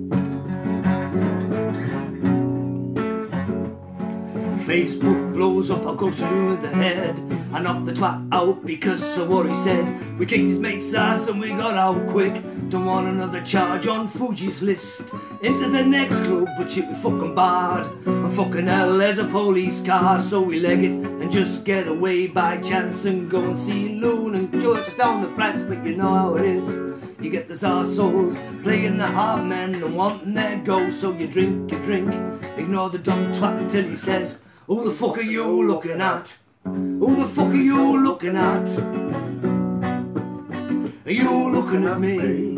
Facebook blows up, I go through the head. I knocked the twat out because of what he said. We kicked his mate's ass and we got out quick. Don't want another charge on Fuji's list. Into the next club, but shit, we fucking barred. And fucking hell, there's a police car. So we leg it and just get away by chance and go and see Loon and George down the flats. But you know how it is, you get those arseholes playing the hard men and wanting their go. So you drink, ignore the dumb twat until he says, who the fuck are you looking at? Who the fuck are you looking at? Are you looking at me?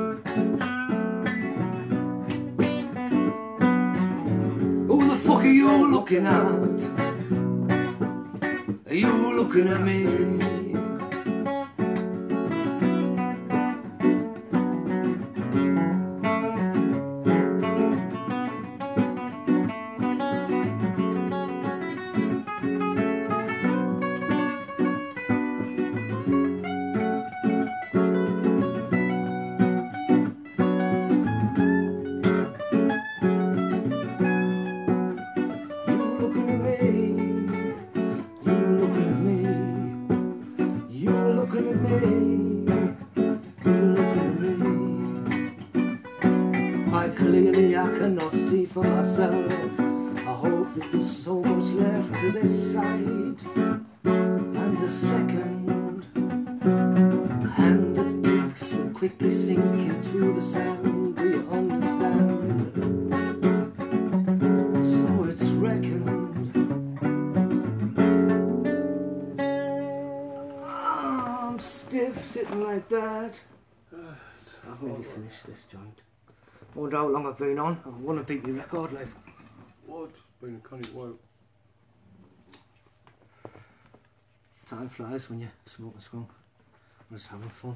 Who the fuck are you looking at? Are you looking at me? Clearly I cannot see for myself. I hope that there's so much left to this side. And the second hand stiff sitting like that. I've nearly finished this joint. I wonder how long I've been on. I want to beat my record, like. What? Been a conny while. Time flies when you're smoking skunk. I'm just having fun.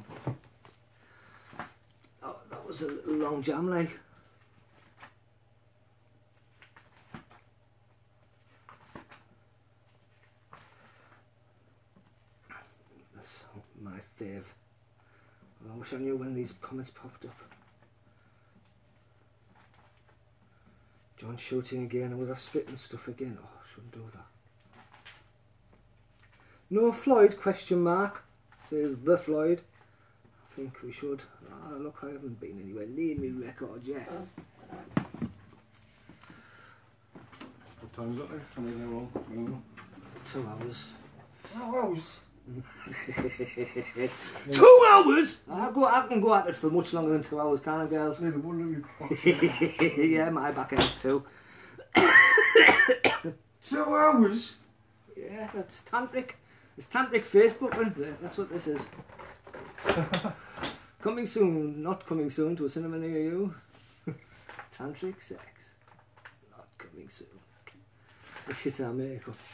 Oh, that was a little long jam, like. That's my fave. I wish I knew when these comments popped up. John shooting again, and was I spitting stuff again? Oh, I shouldn't do that. No Floyd, question mark, says the Floyd. I think we should. Ah, look, I haven't been anywhere near my record yet. What time is it there? How many long? 2 hours. 2 hours? 2 hours? I can go at it for much longer than 2 hours, can't I, girls? Neither one of you. Yeah, my back ends too. 2 hours? Yeah, that's tantric. It's tantric Facebooking. That's what this is. Coming soon, not coming soon to a cinema near you. Tantric sex. Not coming soon. The shit I make up.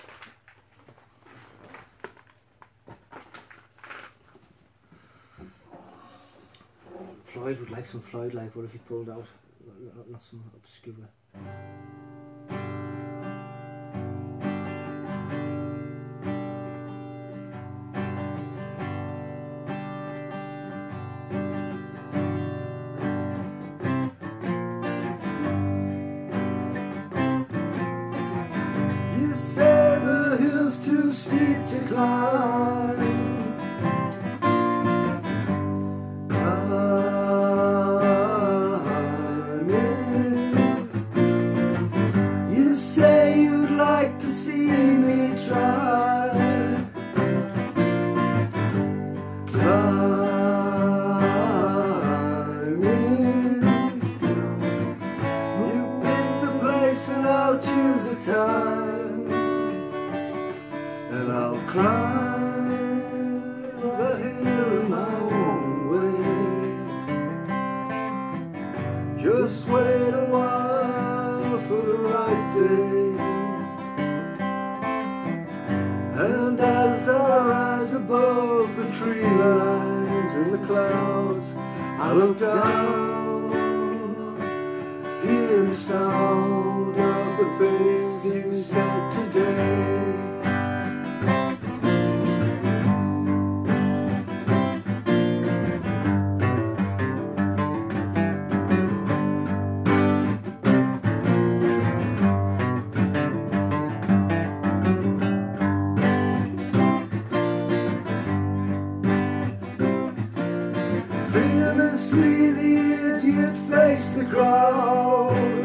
Floyd would like some Floyd, like what if he pulled out? Not some obscure. You say the hill's too steep to climb. You say you'd like to see me try. Climbing. You pick the place and I'll choose a time, and I'll climb that hill my own way. Just wait a while for the right day, and as I rise above the tree lines and the clouds, I look down, seeing the sound of the things you said today. Fearlessly the idiot faced the crowd,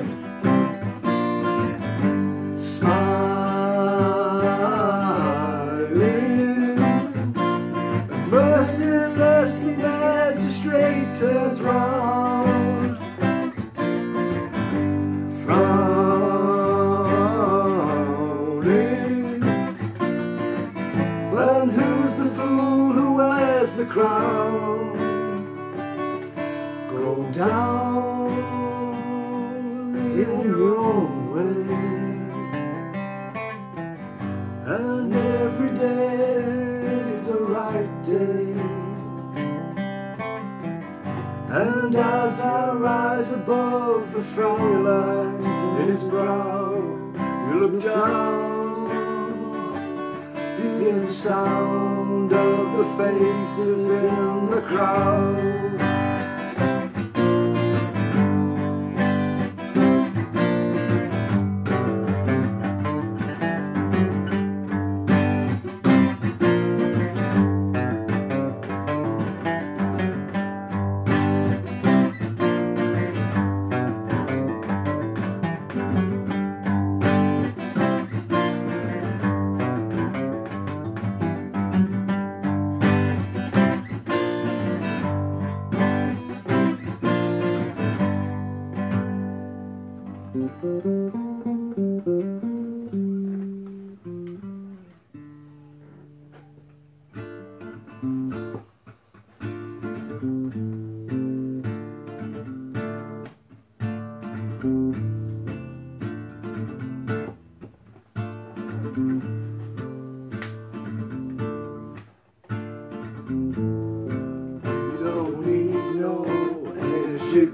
smiling. Mercilessly the magistrate turns round, frowning. And who's the fool who wears the crown? Go down in your own way, and every day is the right day. And as I rise above the frown lines in his brow, you look down, you hear the sound of the faces in the crowd.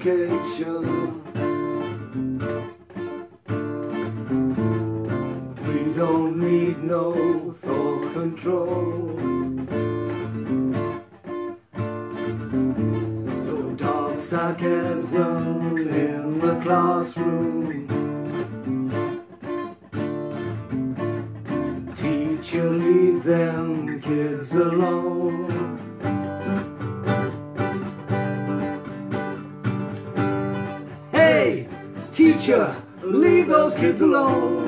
education. We don't need no thought control. No dark sarcasm in the classroom. Teacher, leave them kids alone. Hey, teacher, leave those kids alone.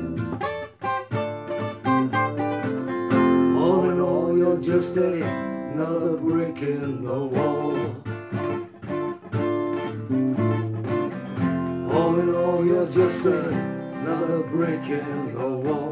All in all, you're just another brick in the wall. All in all, you're just another brick in the wall.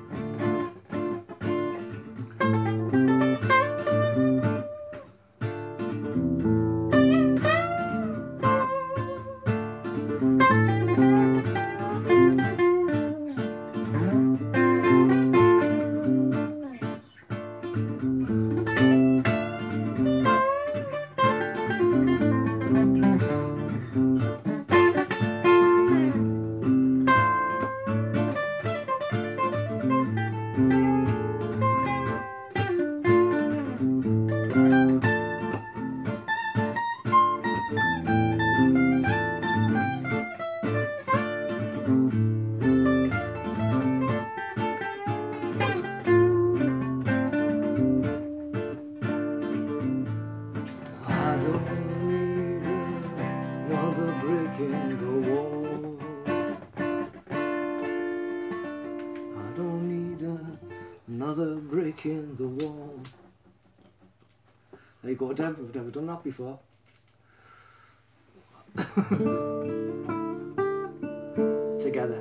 Another brick in the wall. There you go, Deb. We've never done that before. Together.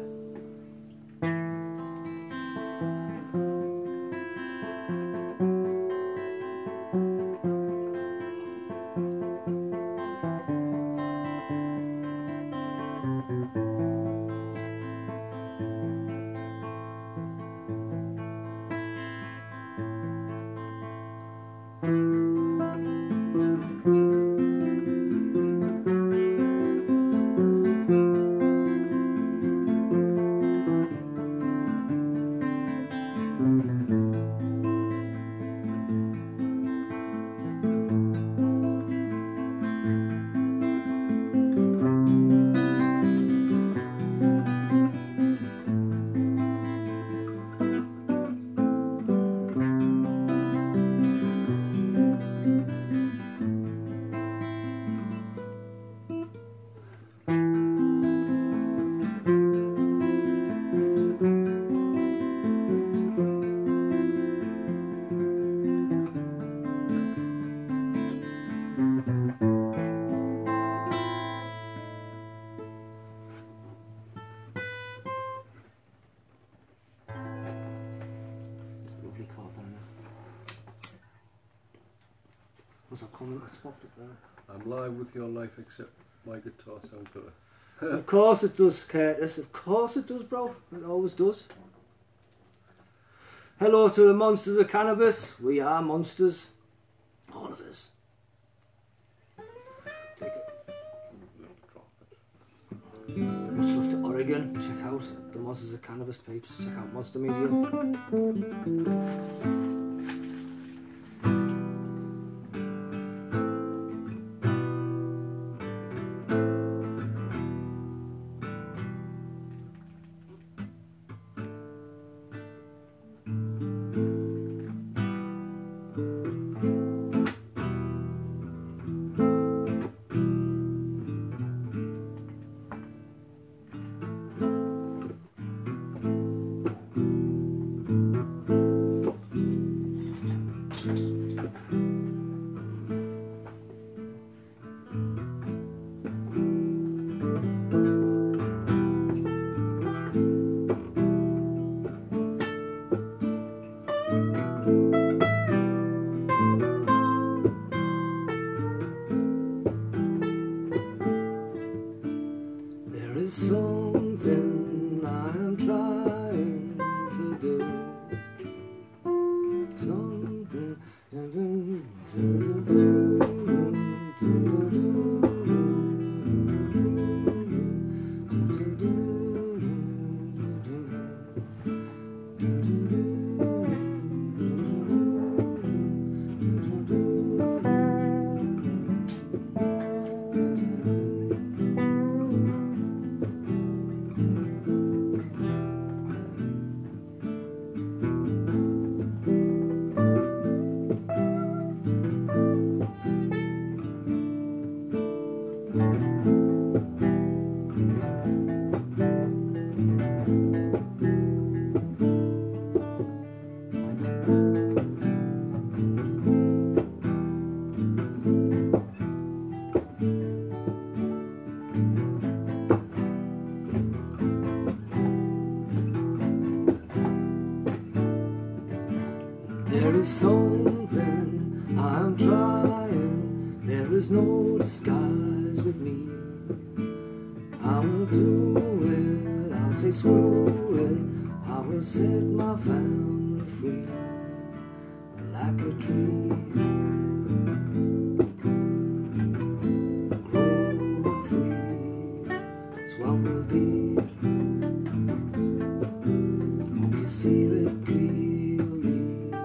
Was I coming? I spoke it there. I'm live with your life, except my guitar sounds better. Of course it does, Curtis. Of course it does, bro. It always does. Hello to the monsters of cannabis. We are monsters. All of us. Take it. Much love to Oregon. Check out the monsters of cannabis peeps. Check out Monster Media. Something I'm trying to do. Something. something I'm trying. There is no disguise with me. I will do it, I'll say screw it. I will set my family free like a tree. Grow free, it's what we'll be. Hope you see it clearly.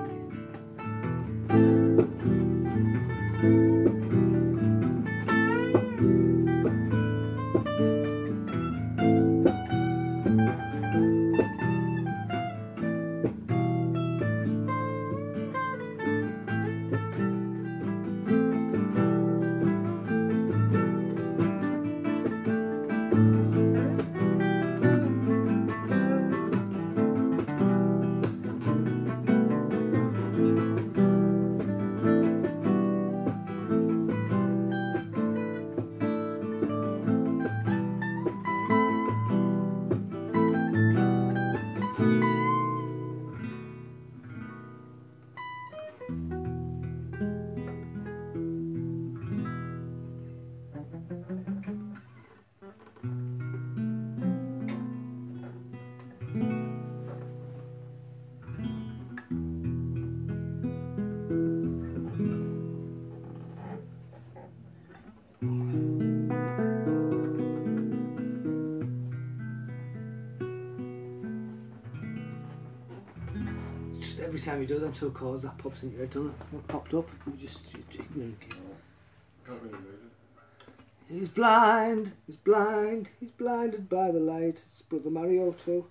Every time you do them two chords, that pops into your head, doesn't it? What popped up? You just ignorant kid. Can't really read it. He's blind, he's blind, he's blinded by the light. It's Brother Mario too.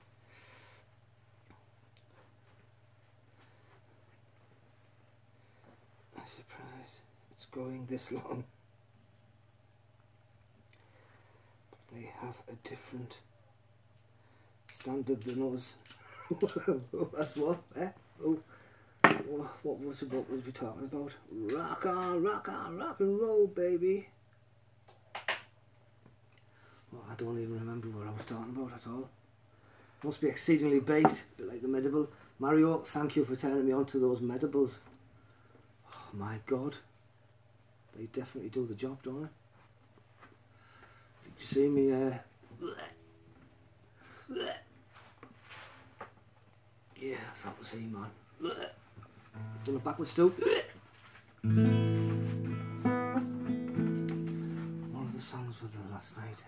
I'm surprised it's going this long. But they have a different standard than us. That's what, eh? Oh, what was we talking about? Rock on, rock and roll, baby. Well, I don't even remember what I was talking about at all. Must be exceedingly baked, a bit like the Medibel. Mario, thank you for turning me on to those Medibels. Oh my God, they definitely do the job, don't they? Did you see me? Yeah, that was he, man. Done it backwards too. One of the songs with the last night,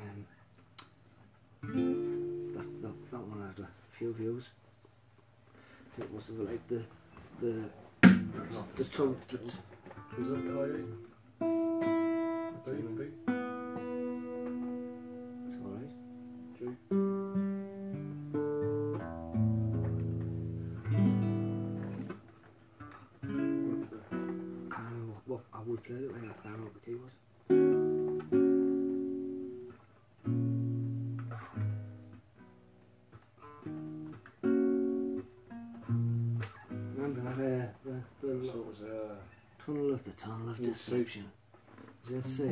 that one had a few views. It was like the tongue. Was that IE? B? It's alright. G? I would play it like I can't remember what the key was. Remember that So it was tunnel of in deception. It was in C.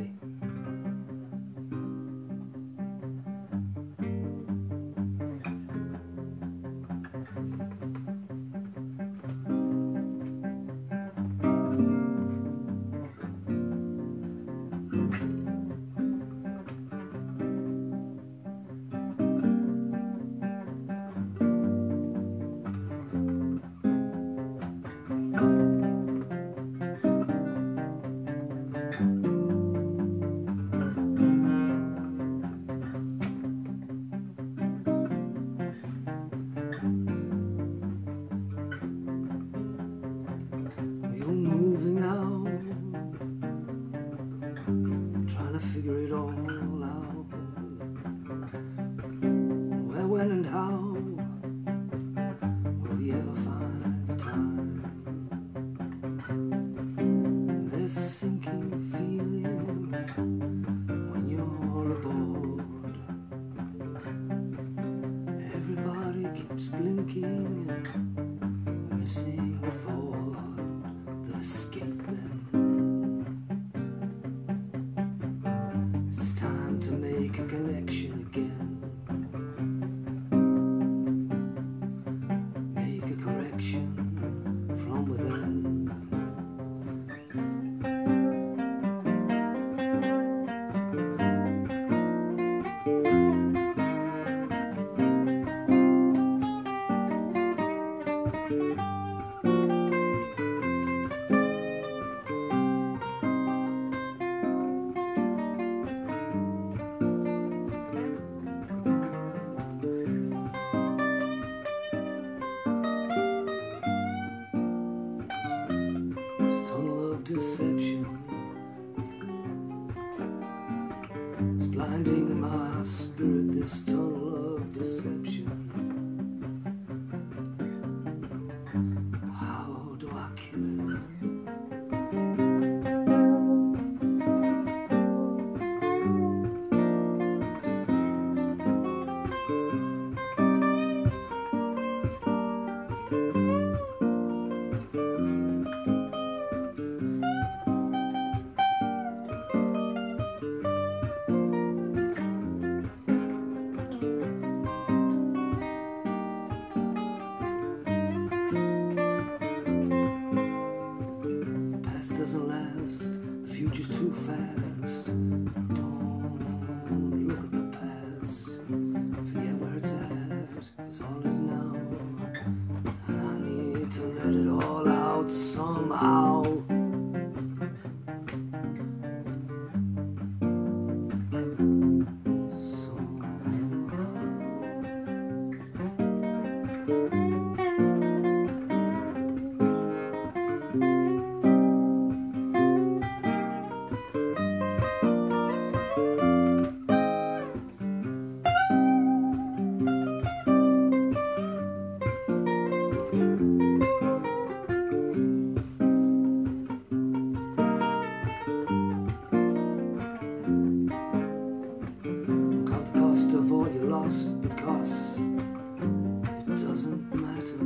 Doesn't last, the future's too fast. Don't look at the past, forget where it's at, 'cause all is now. And I need to let it all out somehow. Because it doesn't matter.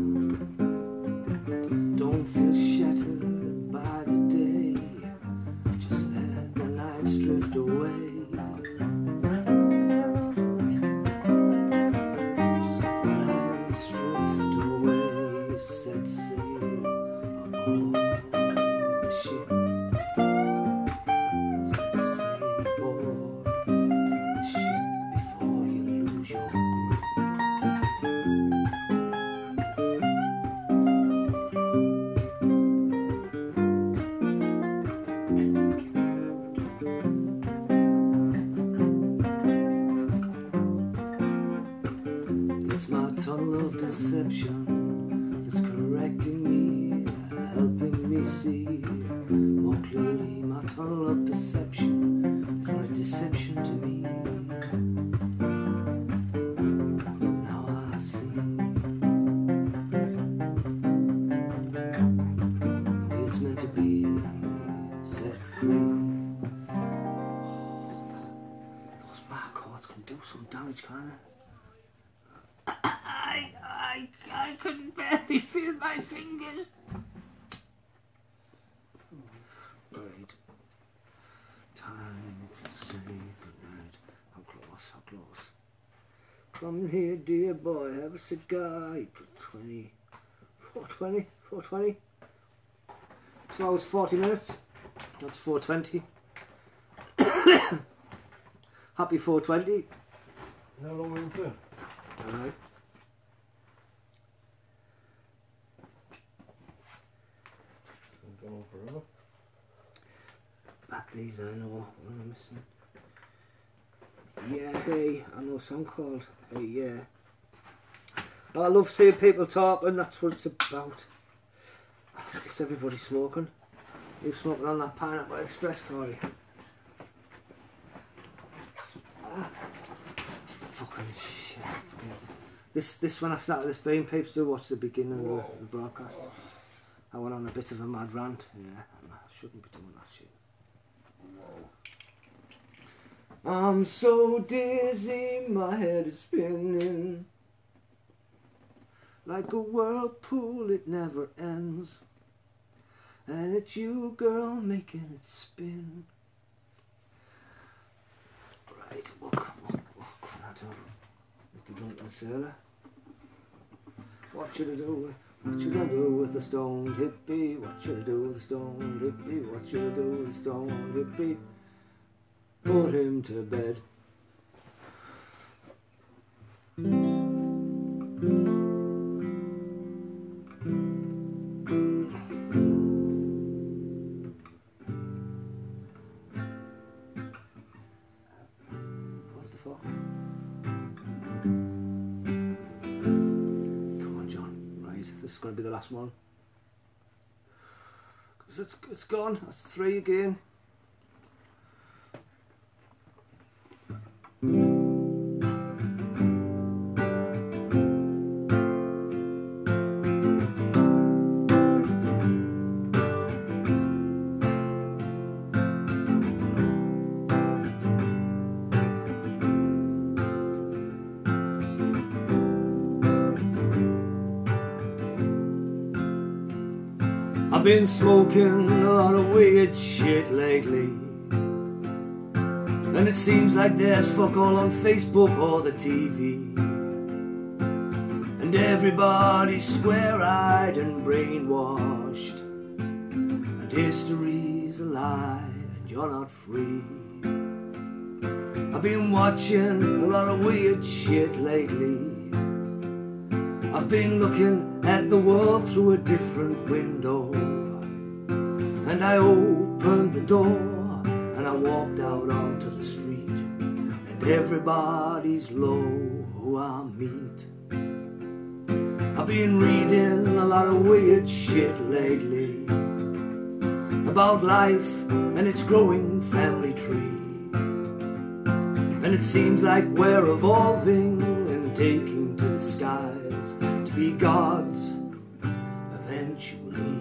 Don't feel shattered by the day. Just let the nights drift away. Just let the nights drift away. Set sail aboard the ship. Set sail aboard the ship before you lose your grip. It's my tunnel of deception that's correcting me, helping me see more clearly. My tunnel of perception is not a deception to me. Now I see the way it's meant to be, set free. Oh, those mark chords can do some damage, can't they? I couldn't barely feel my fingers. Right. Time to say goodnight. How close, how close. Come here, dear boy, have a cigar. You put 20, 420, 420. 2 hours, 40 minutes. That's 420. Happy 420. How long were you doing? Alright. Gone on forever. Back these I know. What am I missing? Yeah, hey. I know a song called Hey Yeah. I love seeing people talking. That's what it's about. What's everybody smoking? You smoking on that Pineapple Express, Corey? Fucking shit. This when I started this Bean Peeps, do watch the beginning of the broadcast. I went on a bit of a mad rant, yeah, and I shouldn't be doing that shit. I'm so dizzy, my head is spinning. Like a whirlpool, it never ends. And it's you, girl, making it spin. Right, what can I do with the drunken sailor? What should I do? What should I do with the stoned hippie? What should I do with the stoned hippie? What should I do with the stoned hippie? Put him to bed. What the fuck? Come on, John. Right, this is going to be the last one. Because it's gone. That's 3 again. I've been smoking a lot of weird shit lately, and it seems like there's fuck all on Facebook or the TV, and everybody's square-eyed and brainwashed, and history's a lie and you're not free. I've been watching a lot of weird shit lately. I've been looking at the world through a different window, and I opened the door and I walked out onto the street, and everybody's low who I meet. I've been reading a lot of weird shit lately about life and its growing family tree, and it seems like we're evolving and taking to the skies to be gods eventually.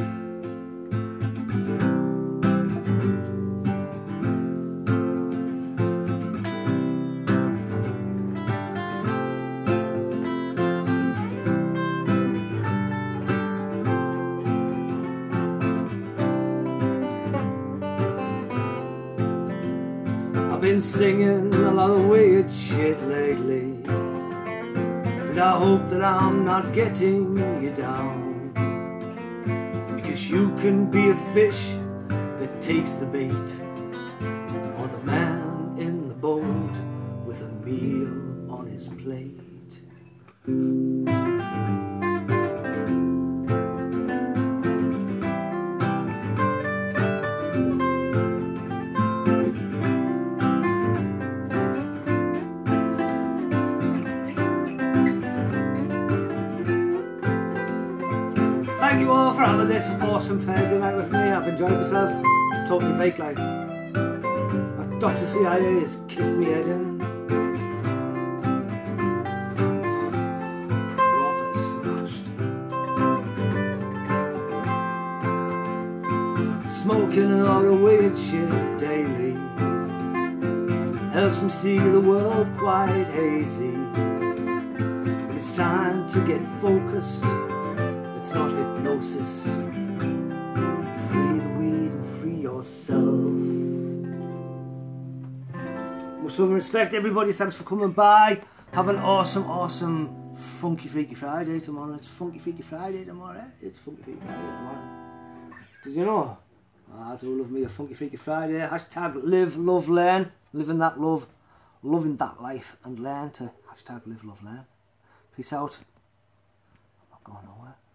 I've been singing a lot of weird shit lately, and I hope that I'm not getting you down, because you can be a fish that takes the bait, or the man in the boat with a meal on his plate. Thank you all for having this awesome Thursday night with me. I've enjoyed myself. Totally baked like. Dr. CIA has kicked me head in. Proper smashed. Smoking a lot of weird shit daily helps me see the world quite hazy. But it's time to get focused. It's not hypnosis. Free the weed and free yourself. Much love and respect, everybody. Thanks for coming by. Have an awesome Funky Freaky Friday tomorrow. It's Funky Freaky Friday tomorrow. It's Funky Freaky Friday tomorrow. Did you know? I do love me a Funky Freaky Friday. Hashtag live, love, learn. Living that love, loving that life, and learn to hashtag live, love, learn. Peace out. I'm not going nowhere.